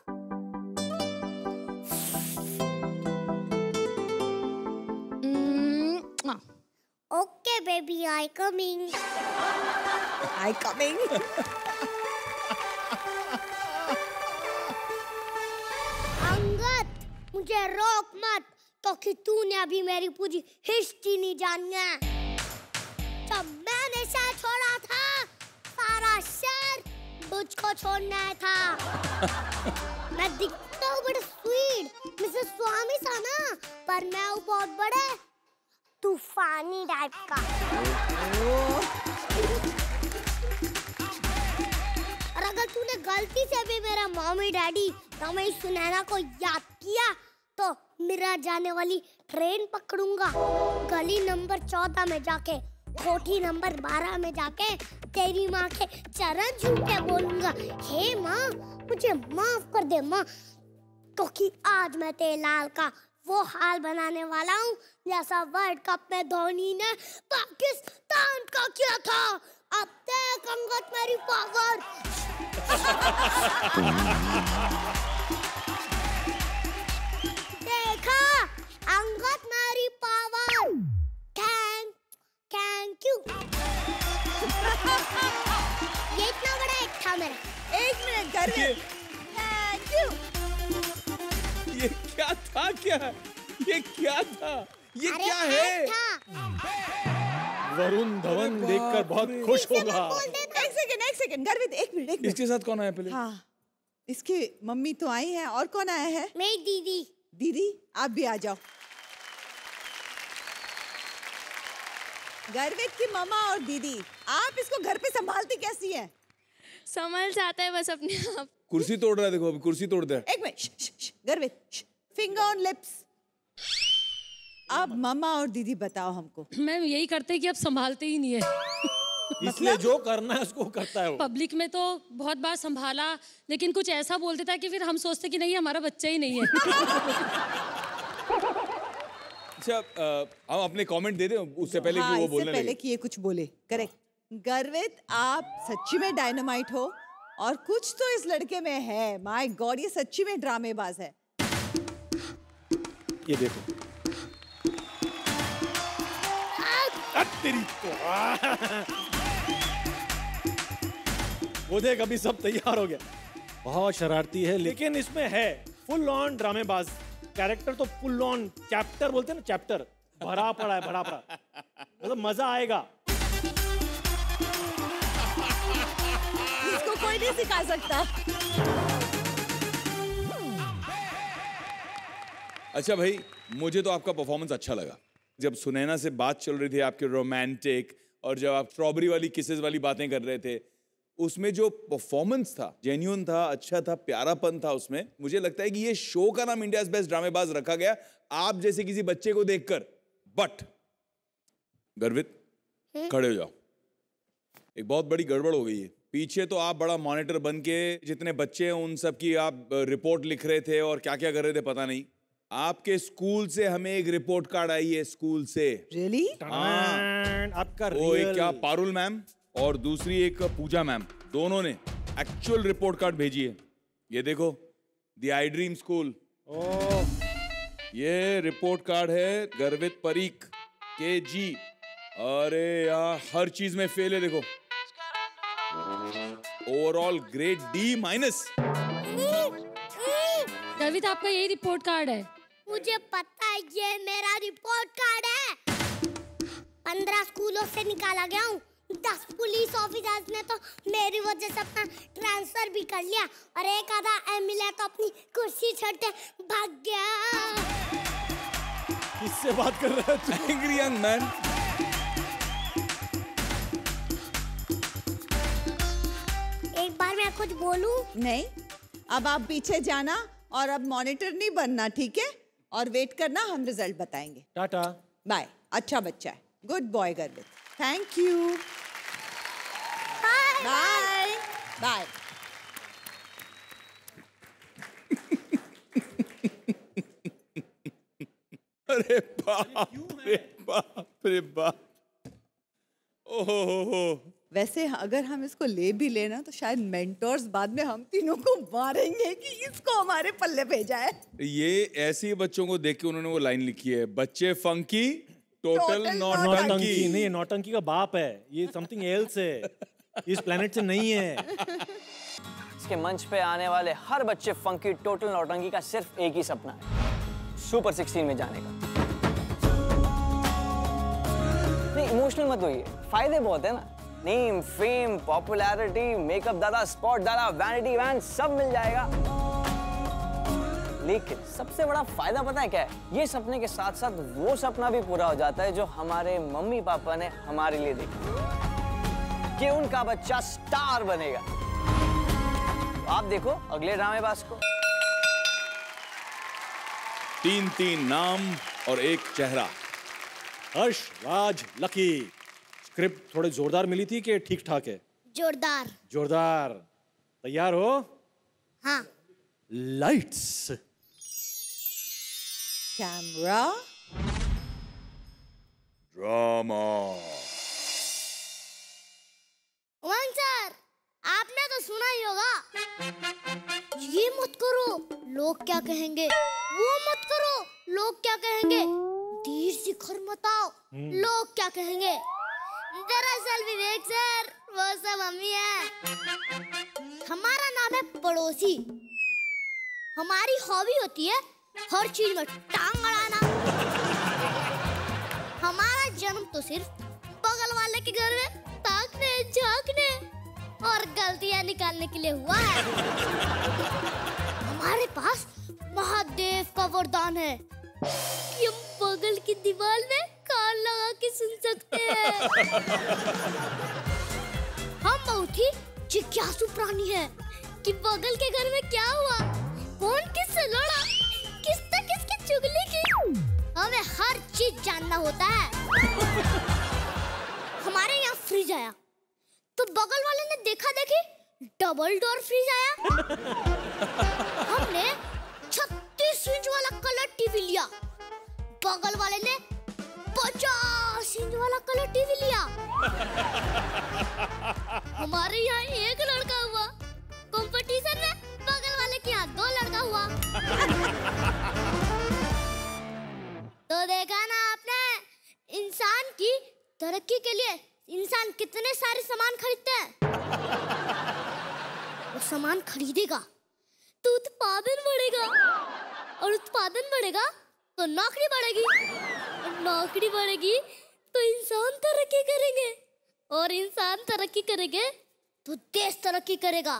Okay baby, I coming. I coming. Angad, मुझे रोक मत, क्योंकि तूने अभी मेरी पूरी हिस्ट्री नहीं जानी है। जब मैंने शहर छोड़ा था, सारा शहर मुझको छोड़ना था। मैं दिखता हूँ बड़ा स्वीट, मिसेस स्वामी सा ना, पर मैं हूँ बहुत बड़े तूफानी टाइप का। और अगर तूने गलती से भी मेरा मम्मी डैडी रमेश सुनैना को याद किया तो मेरा जाने वाली ट्रेन पकड़ूंगा, गली नंबर 14 में जाके, कोठी नंबर 12 में जाके तेरी माँ के चरण छू के बोलूंगा, हे माँ मुझे माफ कर दे माँ, क्योंकि आज मैं तेरे लाल का वो हाल बनाने वाला हूँ जैसा वर्ल्ड कप में धोनी ने पाकिस्तान का किया था। अब देख अंगद मेरी पावर। देखा अंगद मेरी पावर। Thank you. ये इतना बड़ा एक था मेरा। 1 मिनट गर्वित। Thank you. ये क्या था? ये क्या था? ये क्या है? वरुण धवन देखकर बहुत खुश होगा। एक सेकंड गर्वित, एक मिनट। इसके साथ कौन आया पहले? हाँ, इसकी मम्मी तो आई है, और कौन आया है? मेरी दीदी। दीदी आप भी आ जाओ। गर्वित की मम्मा और दीदी, आप इसको घर पे संभालती कैसी हैं? संभल जाता है बस अपने आप। कुर्सी तोड़ रहा है, देखो अभी कुर्सी तोड़ दे। एक मिनट, गर्वित, फिंगर ऑन लिप्स। अब मम्मा और दीदी बताओ हमको। मैम यही करते हैं कि अब संभालते ही नहीं है। इसलिए जो करना है उसको करता है वो। पब्लिक में तो बहुत बार संभाला, लेकिन कुछ ऐसा बोल देता है कि फिर हम सोचते कि नहीं हमारा बच्चा ही नहीं है। अच्छा, हम अपने कमेंट दे दें उससे पहले कि वो बोलने पहले कि ये कुछ बोले। करेक्ट। गर्वित आप सच्ची में डायनामाइट हो, और कुछ तो इस लड़के में है। माय गॉड, ये सच्ची में ड्रामेबाज है। ये देखो तेरी तो वो देख अभी सब तैयार हो गया। बहुत शरारती है, लेकिन इसमें है फुल ऑन ड्रामेबाज कैरेक्टर। तो फुल ऑन चैप्टर बोलते हैं ना, चैप्टर भरा पड़ा है, भरा पड़ा। मतलब मजा आएगा। इसको कोई नहीं सिखा सकता। अच्छा भाई, मुझे तो आपका परफॉर्मेंस अच्छा लगा। जब सुनैना से बात चल रही थी आपके रोमांटिक, और जब आप स्ट्रॉबेरी वाली किसेस वाली बातें कर रहे थे, उसमें जो परफॉर्मेंस था जेन्युइन था, अच्छा था, प्यारापन था उसमें। मुझे लगता है कि ये शो का नाम इंडियाज बेस्ट ड्रामेबाज रखा गया आप जैसे किसी बच्चे को देखकर। बट गर्वित खड़े हो जाओ, एक बहुत बड़ी गड़बड़ हो गई है। पीछे तो आप बड़ा मॉनिटर बन के जितने बच्चे हैं उन सब की आप रिपोर्ट लिख रहे थे और क्या क्या कर रहे थे पता नहीं। आपके स्कूल से हमें एक रिपोर्ट कार्ड आई है, स्कूल से। रियली? आपका वो एक क्या पारुल मैम और दूसरी एक पूजा मैम, दोनों ने एक्चुअल रिपोर्ट कार्ड भेजी है। ये देखो, द आई ड्रीम स्कूल। ये रिपोर्ट कार्ड है गर्वित परीक KG। अरे यार हर चीज में फेल है, देखो ओवरऑल ग्रेड D-। गर्वित आपका यही रिपोर्ट कार्ड है? मुझे पता है, ये मेरा रिपोर्ट कार्ड है। 15 स्कूलों से निकाला गया हूँ। 10 पुलिस ऑफिसर्स ने तो मेरी वजह से अपना ट्रांसफर भी कर लिया, और एक आधा MLA तो अपनी कुर्सी छोड़ते भाग गया। किससे बात कर रहे हो? Angry young man. एक बार मैं कुछ बोलूं? नहीं, अब आप पीछे जाना और अब मॉनिटर नहीं बनना, ठीक है? और वेट करना, हम रिजल्ट बताएंगे। Tata bye. अच्छा बच्चा है, good boy Garvit. Thank you. Bye bye. अरे बाप रे बाप रे बाप। ओहो। वैसे अगर हम इसको ले भी लेना तो शायद मेंटर्स बाद में हम तीनों को मारेंगे कि इसको हमारे पल्ले भेजा है। ये ऐसे बच्चों को देख के उन्होंने वो लाइन लिखी है, बच्चे फंकी टोटल नौटंकी। नहीं, ये नौटंकी का बाप है, ये समथिंग एल्स है, इस प्लेनेट से नहीं है। इसके मंच पे आने वाले हर बच्चे फंकी टोटल नौटंकी का सिर्फ एक ही सपना है, सुपर 16 में जाने का। नहीं इमोशनल मत होइए, फायदे बहुत है ना, नेम, फेम, पॉपुलैरिटी, मेकअप दादा, स्पॉट दादा, वैनिटी वैन सब मिल जाएगा। लेकिन सबसे बड़ा फायदा पता है क्या है? ये सपने के साथ साथ वो सपना भी पूरा हो जाता है जो हमारे मम्मी पापा ने हमारे लिए देखा कि उनका बच्चा स्टार बनेगा। तो आप देखो अगले ड्रामेबाज को। 3 नाम और एक चेहरा। हर्ष राज लकी। स्क्रिप्ट थोड़े जोरदार मिली थी कि ठीक ठाक है? जोरदार। जोरदार। तैयार हो? हाँ। Lights, camera, drama. Umang sir, आपने तो सुना ही होगा, ये मत करो लोग क्या कहेंगे, वो मत करो लोग क्या कहेंगे, धीर शिखर मत आओ लोग क्या कहेंगे। दरअसल विवेक सर वो सब मम्मी है। हमारा नाम है पड़ोसी। हमारी हॉबी होती है हर चीज में टांग अड़ाना। हमारा जन्म तो सिर्फ बगल वाले के घर में ताकने झांकने और गलतियां निकालने के लिए हुआ है। हमारे पास महादेव का वरदान है कि हम बगल की दीवार में कान लगा के सुन सकते हैं। हम बहुत ही जिज्ञासु प्राणी हैं कि बगल के घर में क्या हुआ, कौन किससे लड़ा, किसने किसकी चुगली की, हमें हर चीज जानना होता है। हमारे यहाँ फ्रिज आया तो बगल वाले ने देखा देखी डबल डोर फ्रिज आया। हमने 36 इंच वाला कलर टीवी लिया, बगल वाले ने 50 इंच वाला कलर टीवी लिया। हमारे यहाँ एक लड़का हुआ कंपटीशन में, बगल वाले के यहाँ 2 लड़का हुआ। तो देखा ना आपने, इंसान की तरक्की के लिए इंसान कितने सारे सामान खरीदते हैं। वो सामान खरीदेगा तो उत्पादन बढ़ेगा, और उत्पादन बढ़ेगा तो नौकरी बढ़ेगी, और नौकरी बढ़ेगी तो इंसान तरक्की करेंगे, और इंसान तरक्की करेंगे तो देश तरक्की करेगा।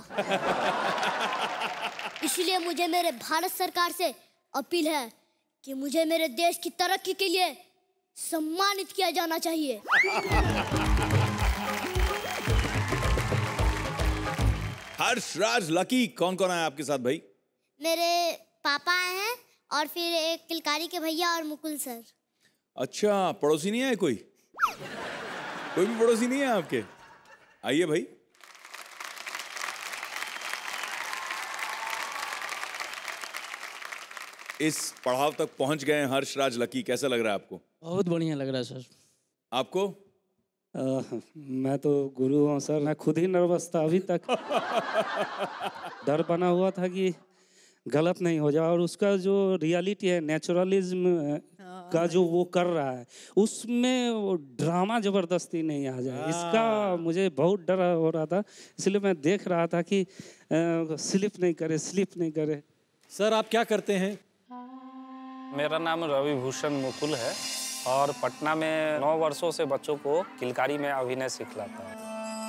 इसलिए मुझे मेरे भारत सरकार से अपील है कि मुझे मेरे देश की तरक्की के लिए सम्मानित किया जाना चाहिए। हर्ष राज लकी, कौन कौन आया आपके साथ भाई? मेरे पापा आए हैं और फिर एक किलकारी के भैया और मुकुल सर। अच्छा, पड़ोसी नहीं आए कोई? कोई भी पड़ोसी नहीं है आपके? आइए भाई। इस पड़ाव तक पहुंच गए हर्ष राज लकी, कैसा लग रहा है आपको? बहुत बढ़िया लग रहा है सर। आपको? मैं तो गुरु हूँ सर, मैं खुद ही नर्वस था अभी तक। डर बना हुआ था कि गलत नहीं हो जाए, और उसका जो रियलिटी है, नेचुरलिज्म का जो वो कर रहा है, उसमें वो ड्रामा जबरदस्ती नहीं आ जाए, इसका मुझे बहुत डर हो रहा था। इसलिए मैं देख रहा था कि स्लिप नहीं करे। सर आप क्या करते हैं? मेरा नाम रवि भूषण मुकुल है और पटना में 9 वर्षों से बच्चों को किलकारी में अभिनय सिखलाता है।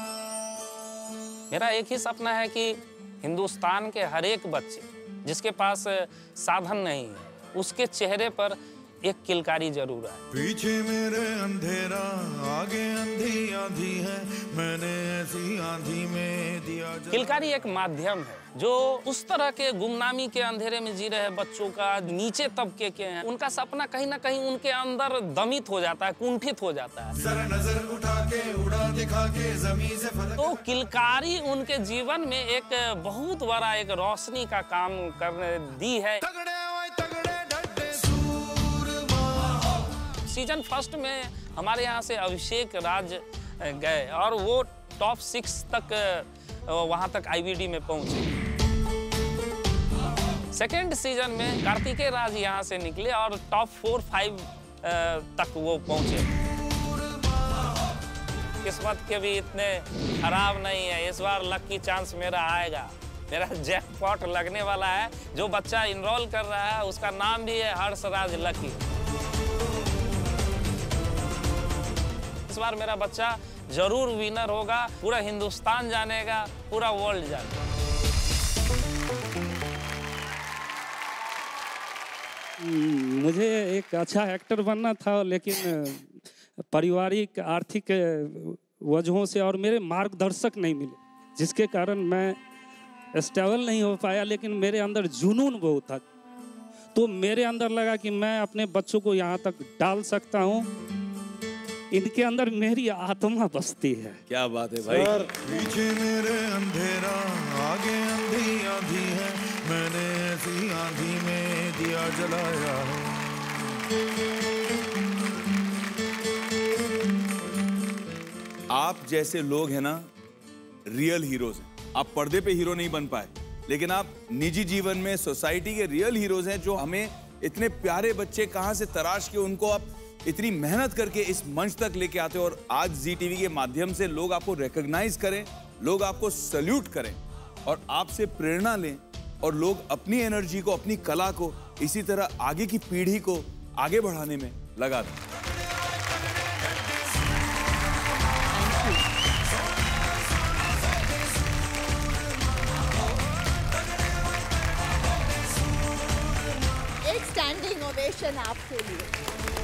मेरा एक ही सपना है कि हिंदुस्तान के हर एक बच्चे जिसके पास साधन नहीं है, उसके चेहरे पर एक किलकारी जरूर आए। पीछे मेरे अंधेरा आगे अंधी आंधी है, मैंने ऐसी आंधी में दिया जला। किलकारी एक माध्यम है जो उस तरह के गुमनामी के अंधेरे में जी रहे बच्चों का, नीचे तबके के हैं, उनका सपना कहीं ना कहीं उनके अंदर दमित हो जाता है, कुंठित हो जाता है। जरा नजर उठा के उड़ा दिखा के जमीन से फलक। तो किलकारी उनके जीवन में एक बहुत बड़ा एक रोशनी का काम करने दी है। सीजन फर्स्ट में हमारे यहाँ से अभिषेक राज गए और वो टॉप 6 तक वहाँ तक IBD में पहुँचे। सेकेंड सीजन में कार्तिकेय राज यहाँ से निकले और टॉप 4-5 तक वो पहुँचे। किस्मत के भी इतने खराब नहीं है, इस बार लकी चांस मेरा आएगा, मेरा जैकपॉट लगने वाला है। जो बच्चा इनरोल कर रहा है उसका नाम भी है हर्षराज लकी। इस बार मेरा बच्चा जरूर विनर होगा, पूरा हिंदुस्तान जानेगा, पूरा वर्ल्ड जानेगा। मुझे एक अच्छा एक्टर बनना था, लेकिन पारिवारिक आर्थिक वजहों से और मेरे मार्गदर्शक नहीं मिले, जिसके कारण मैं स्टेबल नहीं हो पाया। लेकिन मेरे अंदर जुनून बहुत था, तो मेरे अंदर लगा कि मैं अपने बच्चों को यहाँ तक डाल सकता हूँ। इनके अंदर मेरी आत्मा बसती है। क्या बात है भाई। पीछे मेरे अंधेरा आगे अंधी आंधी है, मैंने ऐसी आंधी में दिया जलाया है। आप जैसे लोग हैं ना, रियल हीरोज हैं। आप पर्दे पे हीरो नहीं बन पाए, लेकिन आप निजी जीवन में सोसाइटी के रियल हीरोज हैं, जो हमें इतने प्यारे बच्चे कहां से तराश के उनको आप इतनी मेहनत करके इस मंच तक लेके आते हो। और आज जी टीवी के माध्यम से लोग आपको रिकॉग्नाइज करें, लोग आपको सल्यूट करें और आपसे प्रेरणा लें, और लोग अपनी एनर्जी को, अपनी कला को इसी तरह आगे की पीढ़ी को आगे बढ़ाने में लगा दें। एक स्टैंडिंग ओवेशन आपके लिए।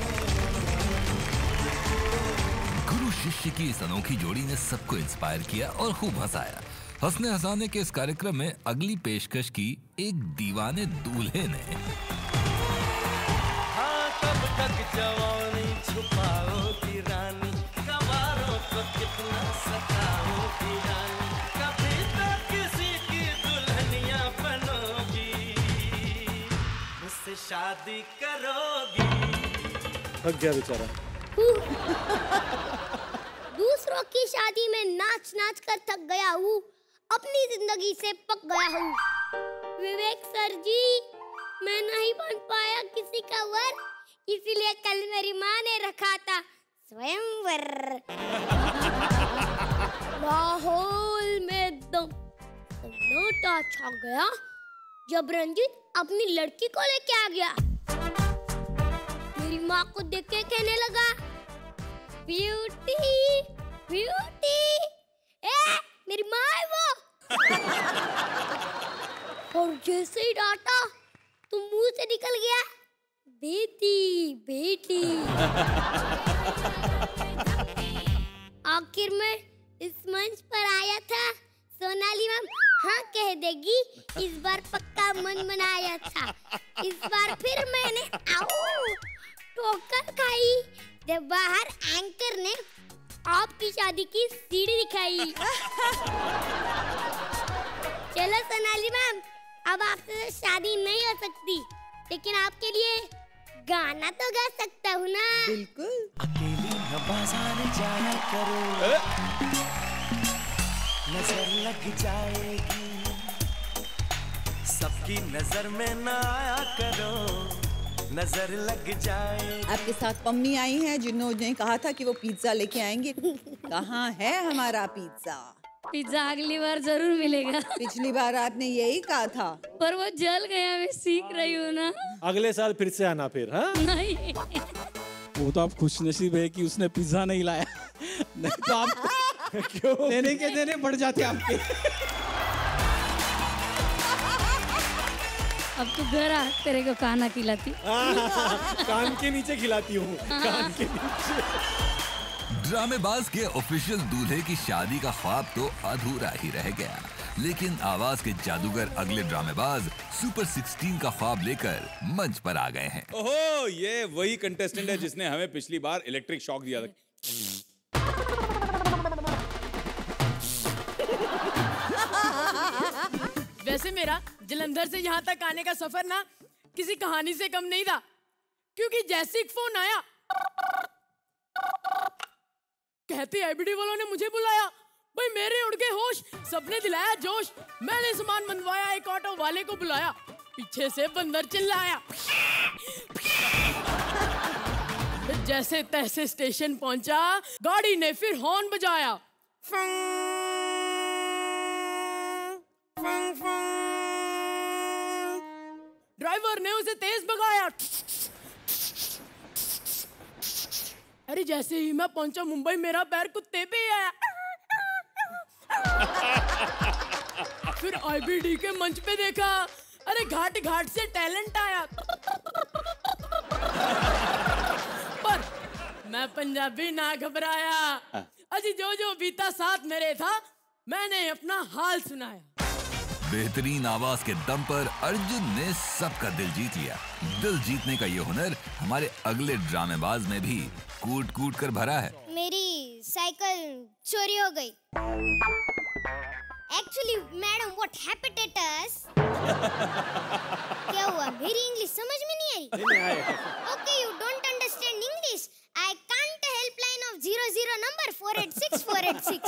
गुरु शिष्य की इस अनोखी जोड़ी ने सबको इंस्पायर किया और खूब हंसाया। हंसने हंसाने के इस कार्यक्रम में अगली पेशकश की एक दीवाने दूल्हे ने। हाँ, कब तक जवानी छुपाओगी रानी, गवारों को कितना सताओगी रानी, कभी तो किसी की दुल्हनिया बनोगी, मुझसे शादी करोगी। थक गया बेचारा। दूसरों की शादी में नाच नाच कर थक गया हूँ, अपनी जिंदगी से पक गया हूँ। विवेक सर जी, मैं नहीं बन पाया किसी का वर, इसीलिए कल मेरी माँ ने रखा था स्वयंवर। माहौल में एकदम सन्नाटा छा गया जब रंजीत अपनी लड़की को लेके आ गया। मेरी माँ को देख के कहने लगा, ब्यूटी ब्यूटी, मेरी माँ है वो। और जैसे ही डांटा तो मुंह से निकल गया, बेटी बेटी। आखिर में इस मंच पर आया था, सोनाली मैम हाँ कह देगी, इस बार पक्का मन बनाया था। इस बार फिर मैंने ठोकर खाई जब बाहर एंकर ने आपकी शादी की सीढ़ी दिखाई। चलो सोनाली मैम, अब आपसे शादी नहीं हो सकती, लेकिन आपके लिए गाना तो गा सकता हूँ ना। बिल्कुल। अकेली न बाजार जाया करो, नजर लग जाएगी, सबकी नजर में न आया करो, नजर लग जाए। आपके साथ मम्मी आई हैं जिन्होंने कहा था कि वो पिज्जा लेके आएंगे। कहाँ है हमारा पिज्जा? पिज्जा अगली बार जरूर मिलेगा। पिछली बार आपने यही कहा था, पर वो जल गया, मैं सीख रही हूँ ना। अगले साल फिर से आना फिर। हाँ नहीं, वो तो आप खुशनसीब है कि उसने पिज्जा नहीं लाया, नहीं तो आप क्यों देने के देने बढ़ जाते आपके। अब तू घर आ, तेरे को खाना खिलाती। कान के नीचे खिलाती हूँ, कान के नीचे। ड्रामेबाज के ऑफिशियल दूल्हे की शादी का ख्वाब तो अधूरा ही रह गया, लेकिन आवाज के जादूगर अगले ड्रामेबाज सुपर 16 का ख्वाब लेकर मंच पर आ गए हैं। ओहो, ये वही कंटेस्टेंट है जिसने हमें पिछली बार इलेक्ट्रिक शॉक दिया था। वैसे मेरा जलंधर से यहाँ तक आने का सफर ना किसी कहानी से कम नहीं था, क्योंकि जैसे एक फोन आया कहते आईबीडी वालों ने मुझे बुलाया। भाई मेरे उड़ गए होश, सबने दिलाया जोश। मैंने सामान मंगवाया, एक ऑटो वाले को बुलाया, पीछे से बंदर चिल्लाया। जैसे तैसे स्टेशन पहुंचा, गाड़ी ने फिर हॉर्न बजाया। ड्राइवर ने उसे तेज भगाया। अरे जैसे ही मैं पहुंचा मुंबई, मेरा पैर कुत्ते पे आया। फिर आईबीडी के मंच पे देखा, अरे घाट घाट से टैलेंट आया। पर मैं पंजाबी ना घबराया। अजी जो बीता साथ मेरे था, मैंने अपना हाल सुनाया। बेहतरीन आवाज के दम पर अर्जुन ने सबका दिल जीत लिया। दिल जीतने का ये हुनर हमारे अगले ड्रामेबाज में भी कूट कूट कर भरा है। मेरी साइकिल चोरी हो गई। Actually madam what happened at us? क्या हुआ? मेरी इंग्लिश समझ में नहीं आई? Okay, you don't understand English. I can't helpline of 00 number 486 486।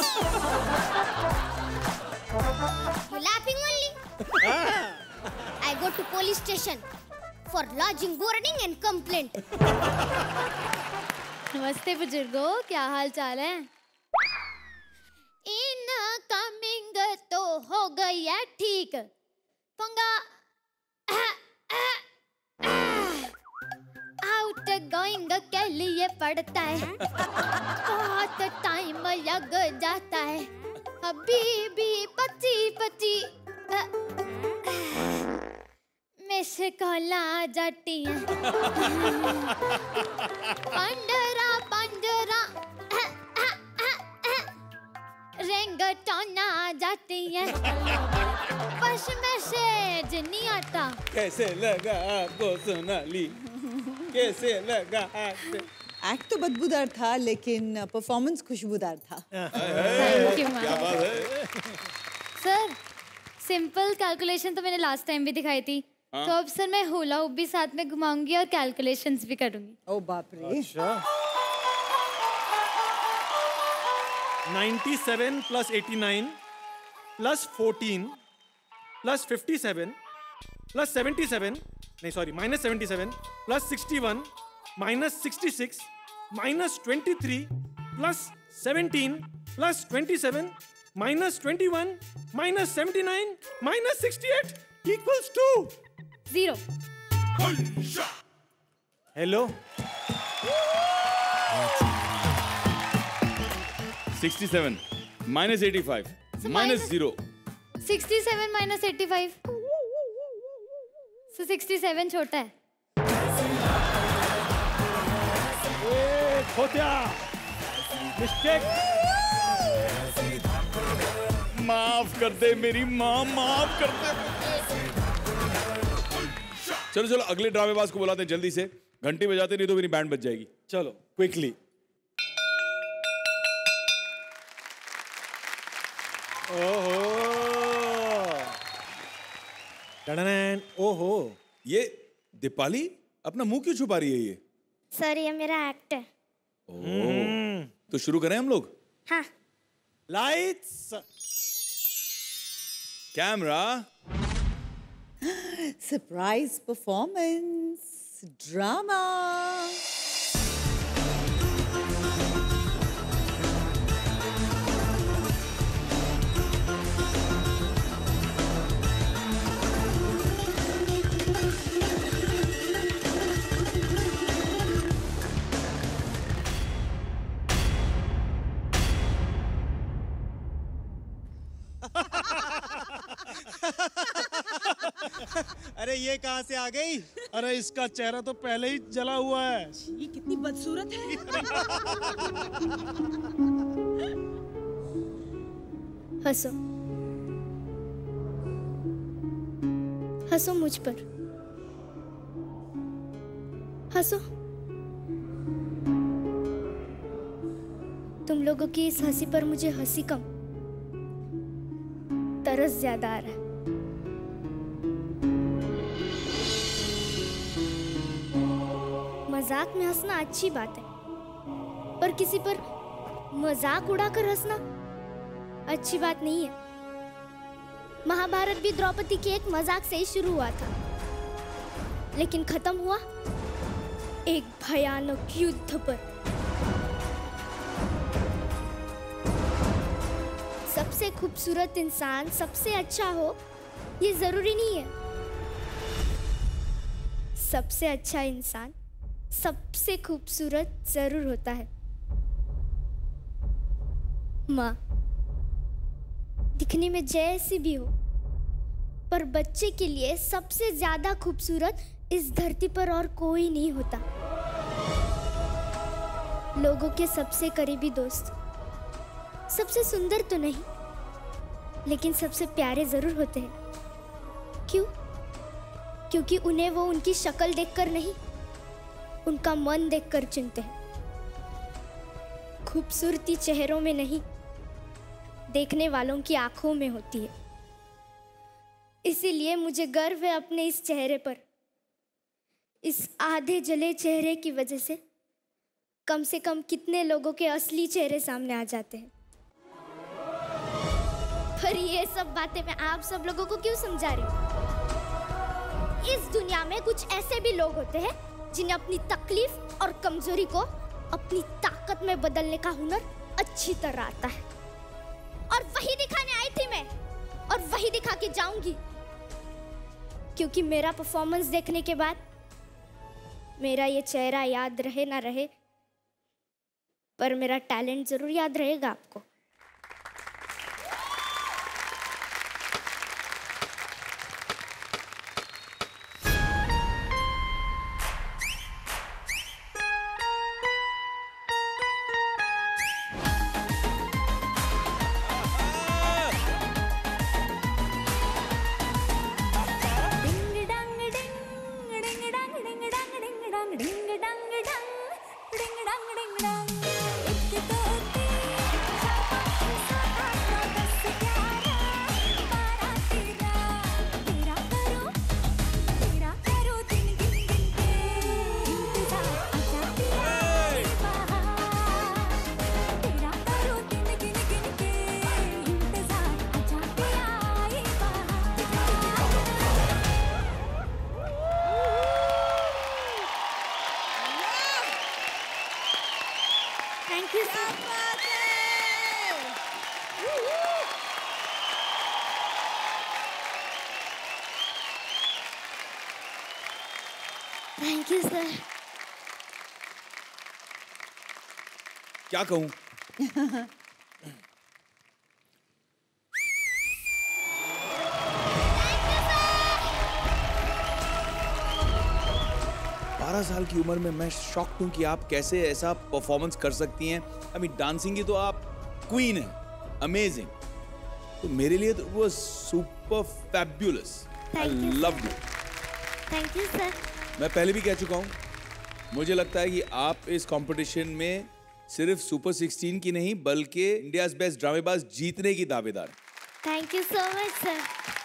You laughing only? I go to police station for lodging warning and complaint. नमस्ते बुजुर्गों, क्या हाल चाल है? इन कमिंग तो हो गई है ठीक, पंगा आउट गोइंग के लिए पड़ता है, बहुत टाइम लग जाता है। अभी भी पची मिस कॉला जाती है। पंडरा रिंग टोना जाती है, बस मैसेज नहीं आता। कैसे लगा आपको सोनाली? कैसे लगा आपको? एक्ट तो बदबूदार था, लेकिन परफॉर्मेंस खुशबूदार था। क्या बात है। सर, सिंपल कैलकुलेशन तो मैंने लास्ट टाइम भी दिखाई थी। तो अब सर मैं होला हुप भी साथ में घुमाऊंगी और कैलकुलेशंस भी करूंगी। ओ बाप रे। अच्छा। 97 + 89 + 14 + 57 + 77 नहीं सॉरी -77 + 61 -66 -23 + 17 + 27 -21 -79 -68 = 0। हेलो 67 -85 -0 67 - 85 so 67 छोटा है। खोतिया मिस्टेक। माफ कर दे मेरी माँ, माफ कर दे। चलो अगले ड्रामेबाज को बुलाते हैं जल्दी से। घंटी बजाते नहीं तो मेरी बैंड बज जाएगी। चलो क्विकली। ओहो, ये दीपाली अपना मुंह क्यों छुपा रही है ये? सर ये मेरा एक्ट है। तो शुरू करें हम लोग? हाँ। Lights camera. Surprise performance drama. अरे ये कहाँ से आ गई? अरे इसका चेहरा तो पहले ही जला हुआ है। ये कितनी बदसूरत है। हंसो, हंसो मुझ पर, हंसो। तुम लोगों की इस हंसी पर मुझे हंसी कम, तरस ज्यादा आ रहा है। मजाक में हंसना अच्छी बात है, पर किसी पर मजाक उड़ाकर हंसना अच्छी बात नहीं है। महाभारत भी द्रौपदी के एक मजाक से ही शुरू हुआ था, लेकिन खत्म हुआ एक भयानक युद्ध पर। सबसे खूबसूरत इंसान सबसे अच्छा हो, ये जरूरी नहीं है। सबसे अच्छा इंसान सबसे खूबसूरत जरूर होता है। माँ दिखने में जैसी भी हो, पर बच्चे के लिए सबसे ज्यादा खूबसूरत इस धरती पर और कोई नहीं होता। लोगों के सबसे करीबी दोस्त सबसे सुंदर तो नहीं, लेकिन सबसे प्यारे जरूर होते हैं। क्यों? क्योंकि उन्हें वो उनकी शक्ल देखकर नहीं, उनका मन देखकर चुनते हैं। खूबसूरती चेहरों में नहीं, देखने वालों की आंखों में होती है। इसीलिए मुझे गर्व है अपने इस चेहरे पर। इस आधे जले चेहरे की वजह से कम से कम कितने लोगों के असली चेहरे सामने आ जाते हैं। पर ये सब बातें मैं आप सब लोगों को क्यों समझा रही हूँ? इस दुनिया में कुछ ऐसे भी लोग होते हैं जिन्हें अपनी तकलीफ और कमजोरी को अपनी ताकत में बदलने का हुनर अच्छी तरह आता है। और वही दिखाने आई थी मैं, और वही दिखा के जाऊंगी। क्योंकि मेरा परफॉर्मेंस देखने के बाद मेरा ये चेहरा याद रहे ना रहे, पर मेरा टैलेंट जरूर याद रहेगा आपको। Thank you so much. Thank you, sir. क्या कहूँ? 12 साल की उम्र में मैं शॉक्ड हूँ कि आप कैसे ऐसा परफॉर्मेंस कर सकती हैं। आई मीन डांसिंग की तो आप क्वीन हैं, अमेजिंग। तो मेरे लिए तो वो super fabulous. I love you. Thank you sir. मैं पहले भी कह चुका हूँ, मुझे लगता है कि आप इस कंपटीशन में सिर्फ सुपर 16 की नहीं बल्कि इंडियाज बेस्ट ड्रामेबाज जीतने की दावेदार। Thank you so much sir.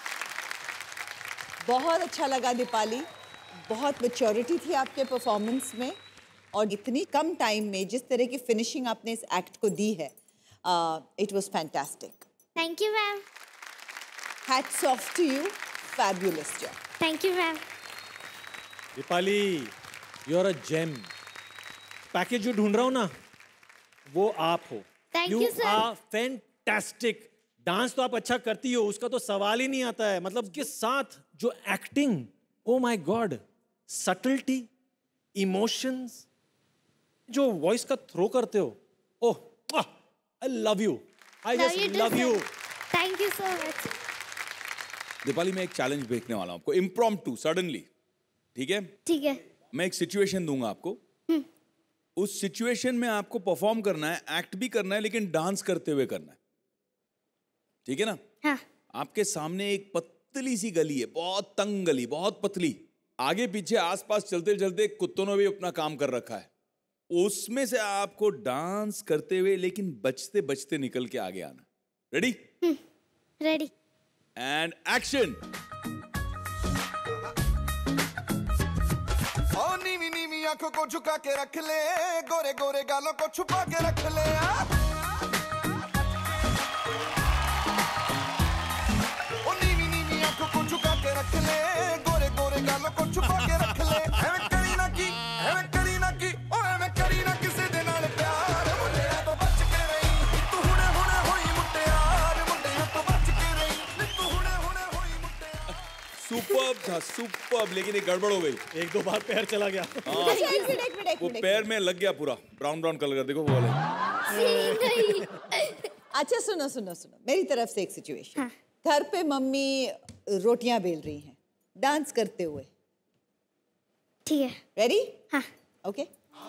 बहुत अच्छा लगा दीपाली, बहुत मैच्योरिटी थी आपके परफॉर्मेंस में, और इतनी कम टाइम में जिस तरह की फिनिशिंग आपने इस एक्ट को दी है, it was fantastic. Thank you ma'am. Hats off to you, fabulous job. Thank you ma'am. Deepali, you are a gem. Package जो ढूंढ रहा हूँ ना, वो आप हो। Thank you, sir. Are fantastic. Dance तो आप अच्छा करती हो, उसका तो सवाल ही नहीं आता है। मतलब के साथ जो acting, oh my god, subtlety, emotions, जो वॉइस का थ्रो करते हो, oh I love you. I just love you. Thank you so much. Deepali, मैं एक चैलेंज भेजने वाला हूँ आपको, इम्प्रॉम्प्टू, सडनली, ठीक है? ठीक है। मैं एक सिचुएशन दूंगा आपको, उस सिचुएशन में आपको परफॉर्म करना है, एक्ट भी करना है, लेकिन डांस करते हुए करना है, ठीक है ना? हाँ। आपके सामने एक पतली सी गली है, बहुत तंग गली, बहुत पतली, आगे पीछे आसपास चलते चलते कुत्तों ने भी अपना काम कर रखा है, उसमें से आपको डांस करते हुए लेकिन बचते बचते निकल के आगे आना। रेडी? रेडी। And action. ओ नीवी नीवी आंखों को झुका के रख ले, गोरे गोरे गालों को छुपा के रख ले। ओ नीवी नीवी आंखों को झुका के रख ले, गोरे गोरे गालों को छुपा के रख ले। एवें करीना की, एवें करीना की, ओ एवें करीना किसे दे नाल प्यार, मुंडे तो बच के रही, तू हुणे हुणे होई मुट्टियार, मुंडे तो बच के रही, तू हुणे हुणे होई मुट्टियार। सुपर्ब था, सुपर्ब, लेकिन एक गड़बड़ हो गई, एक दो बार पैर चला गया। वो पैर में लग गया पूरा, ब्राउन ब्राउन कलर का, देखो वो वाला। अच्छा सुनो सुनो सुनो, मेरी तरफ से एक सिचुएशन। घर पे मम्मी रोटियां बेल रही हैं डांस करते हुए, ठीक है? रेडी? हाँ। Okay.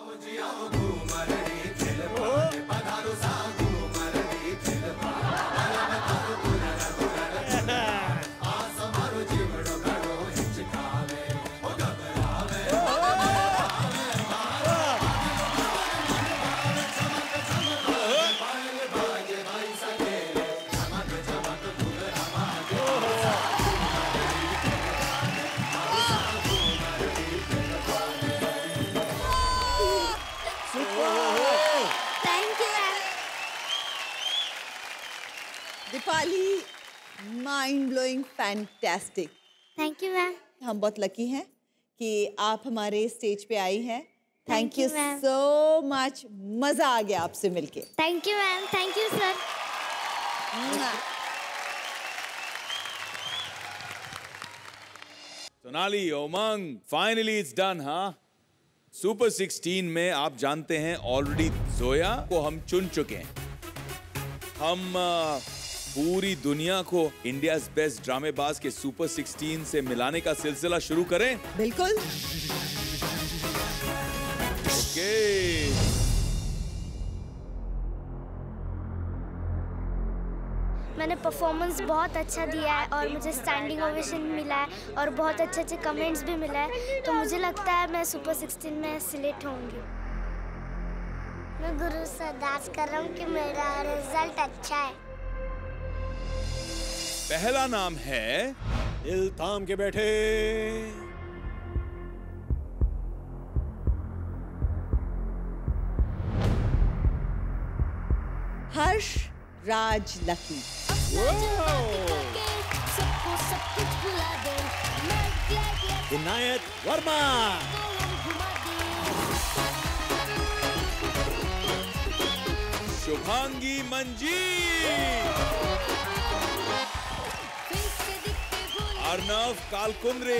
Deepali, mind blowing, fantastic. Thank you ma'am. हम बहुत लकी हैं कि आप हमारे स्टेज पे आई हैं। Thank you ma'am. So much, मजा आ गया आपसे मिलके। Thank you ma'am. Thank you sir. Sonali, Umang, finally it's done. हाँ, सुपर 16 में आप जानते हैं ऑलरेडी जोया को हम चुन चुके हैं। हम पूरी दुनिया को इंडियाज बेस्ट ड्रामेबाज के सुपर 16 से मिलाने का सिलसिला शुरू करें? बिल्कुल। ओके। मैंने परफॉर्मेंस बहुत अच्छा दिया है और मुझे स्टैंडिंग ओवेशन मिला है और बहुत अच्छे अच्छे कमेंट्स भी मिला है, तो मुझे लगता है मैं सुपर 16 में सिलेक्ट होंगी। मैं गुरु से अरदास कर रहा हूँ कि मेरा रिजल्ट अच्छा है। पहला नाम है, दिल थाम के बैठे, हर्ष राज लकी। इनायत वर्मा, शुभांगी मंजी, अर्नव कालकुंद्री,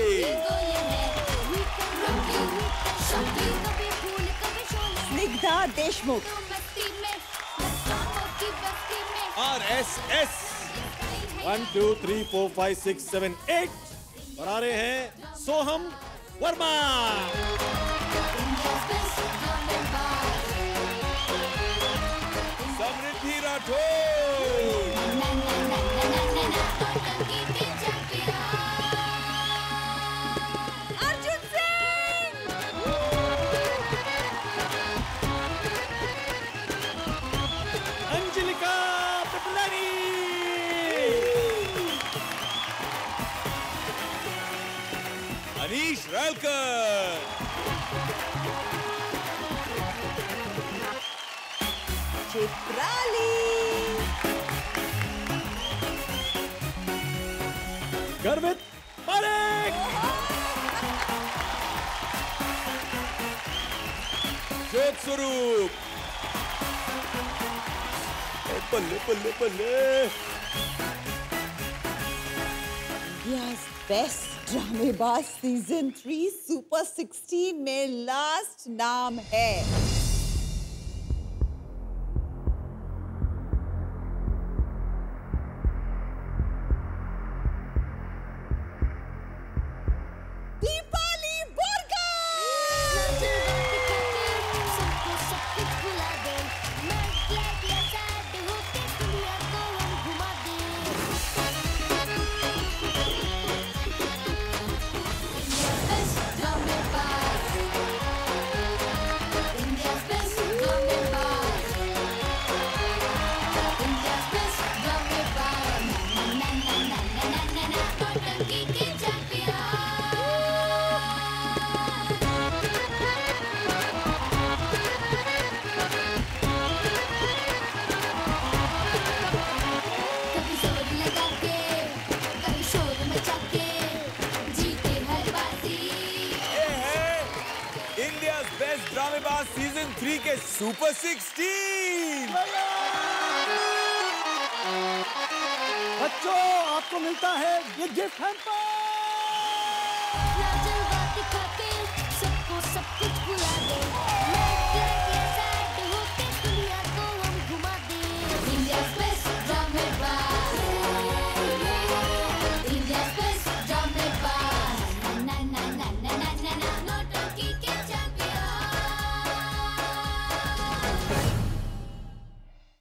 स्निग्धा देशमुख, RSS। 1 2 3 4 5 6 7 8 बना रहे हैं सोहम वर्मा। समृद्धि राठौर, अर्जुन सिंह, अंजलिका पटलानी, अनीश रालकर, चित्राली, गर्वित पारेख, ज्योत स्वरूप, बल्ले बल्ले बल्ले, इंडियाज बेस्ट ड्रामेबाज सीजन 3 सुपर 16 में लास्ट नाम है दीपाली बोरकर। ड्रामेबाज सीजन 3 के सुपर 16। बच्चों आपको मिलता है ये गिफ्ट हैम्पर।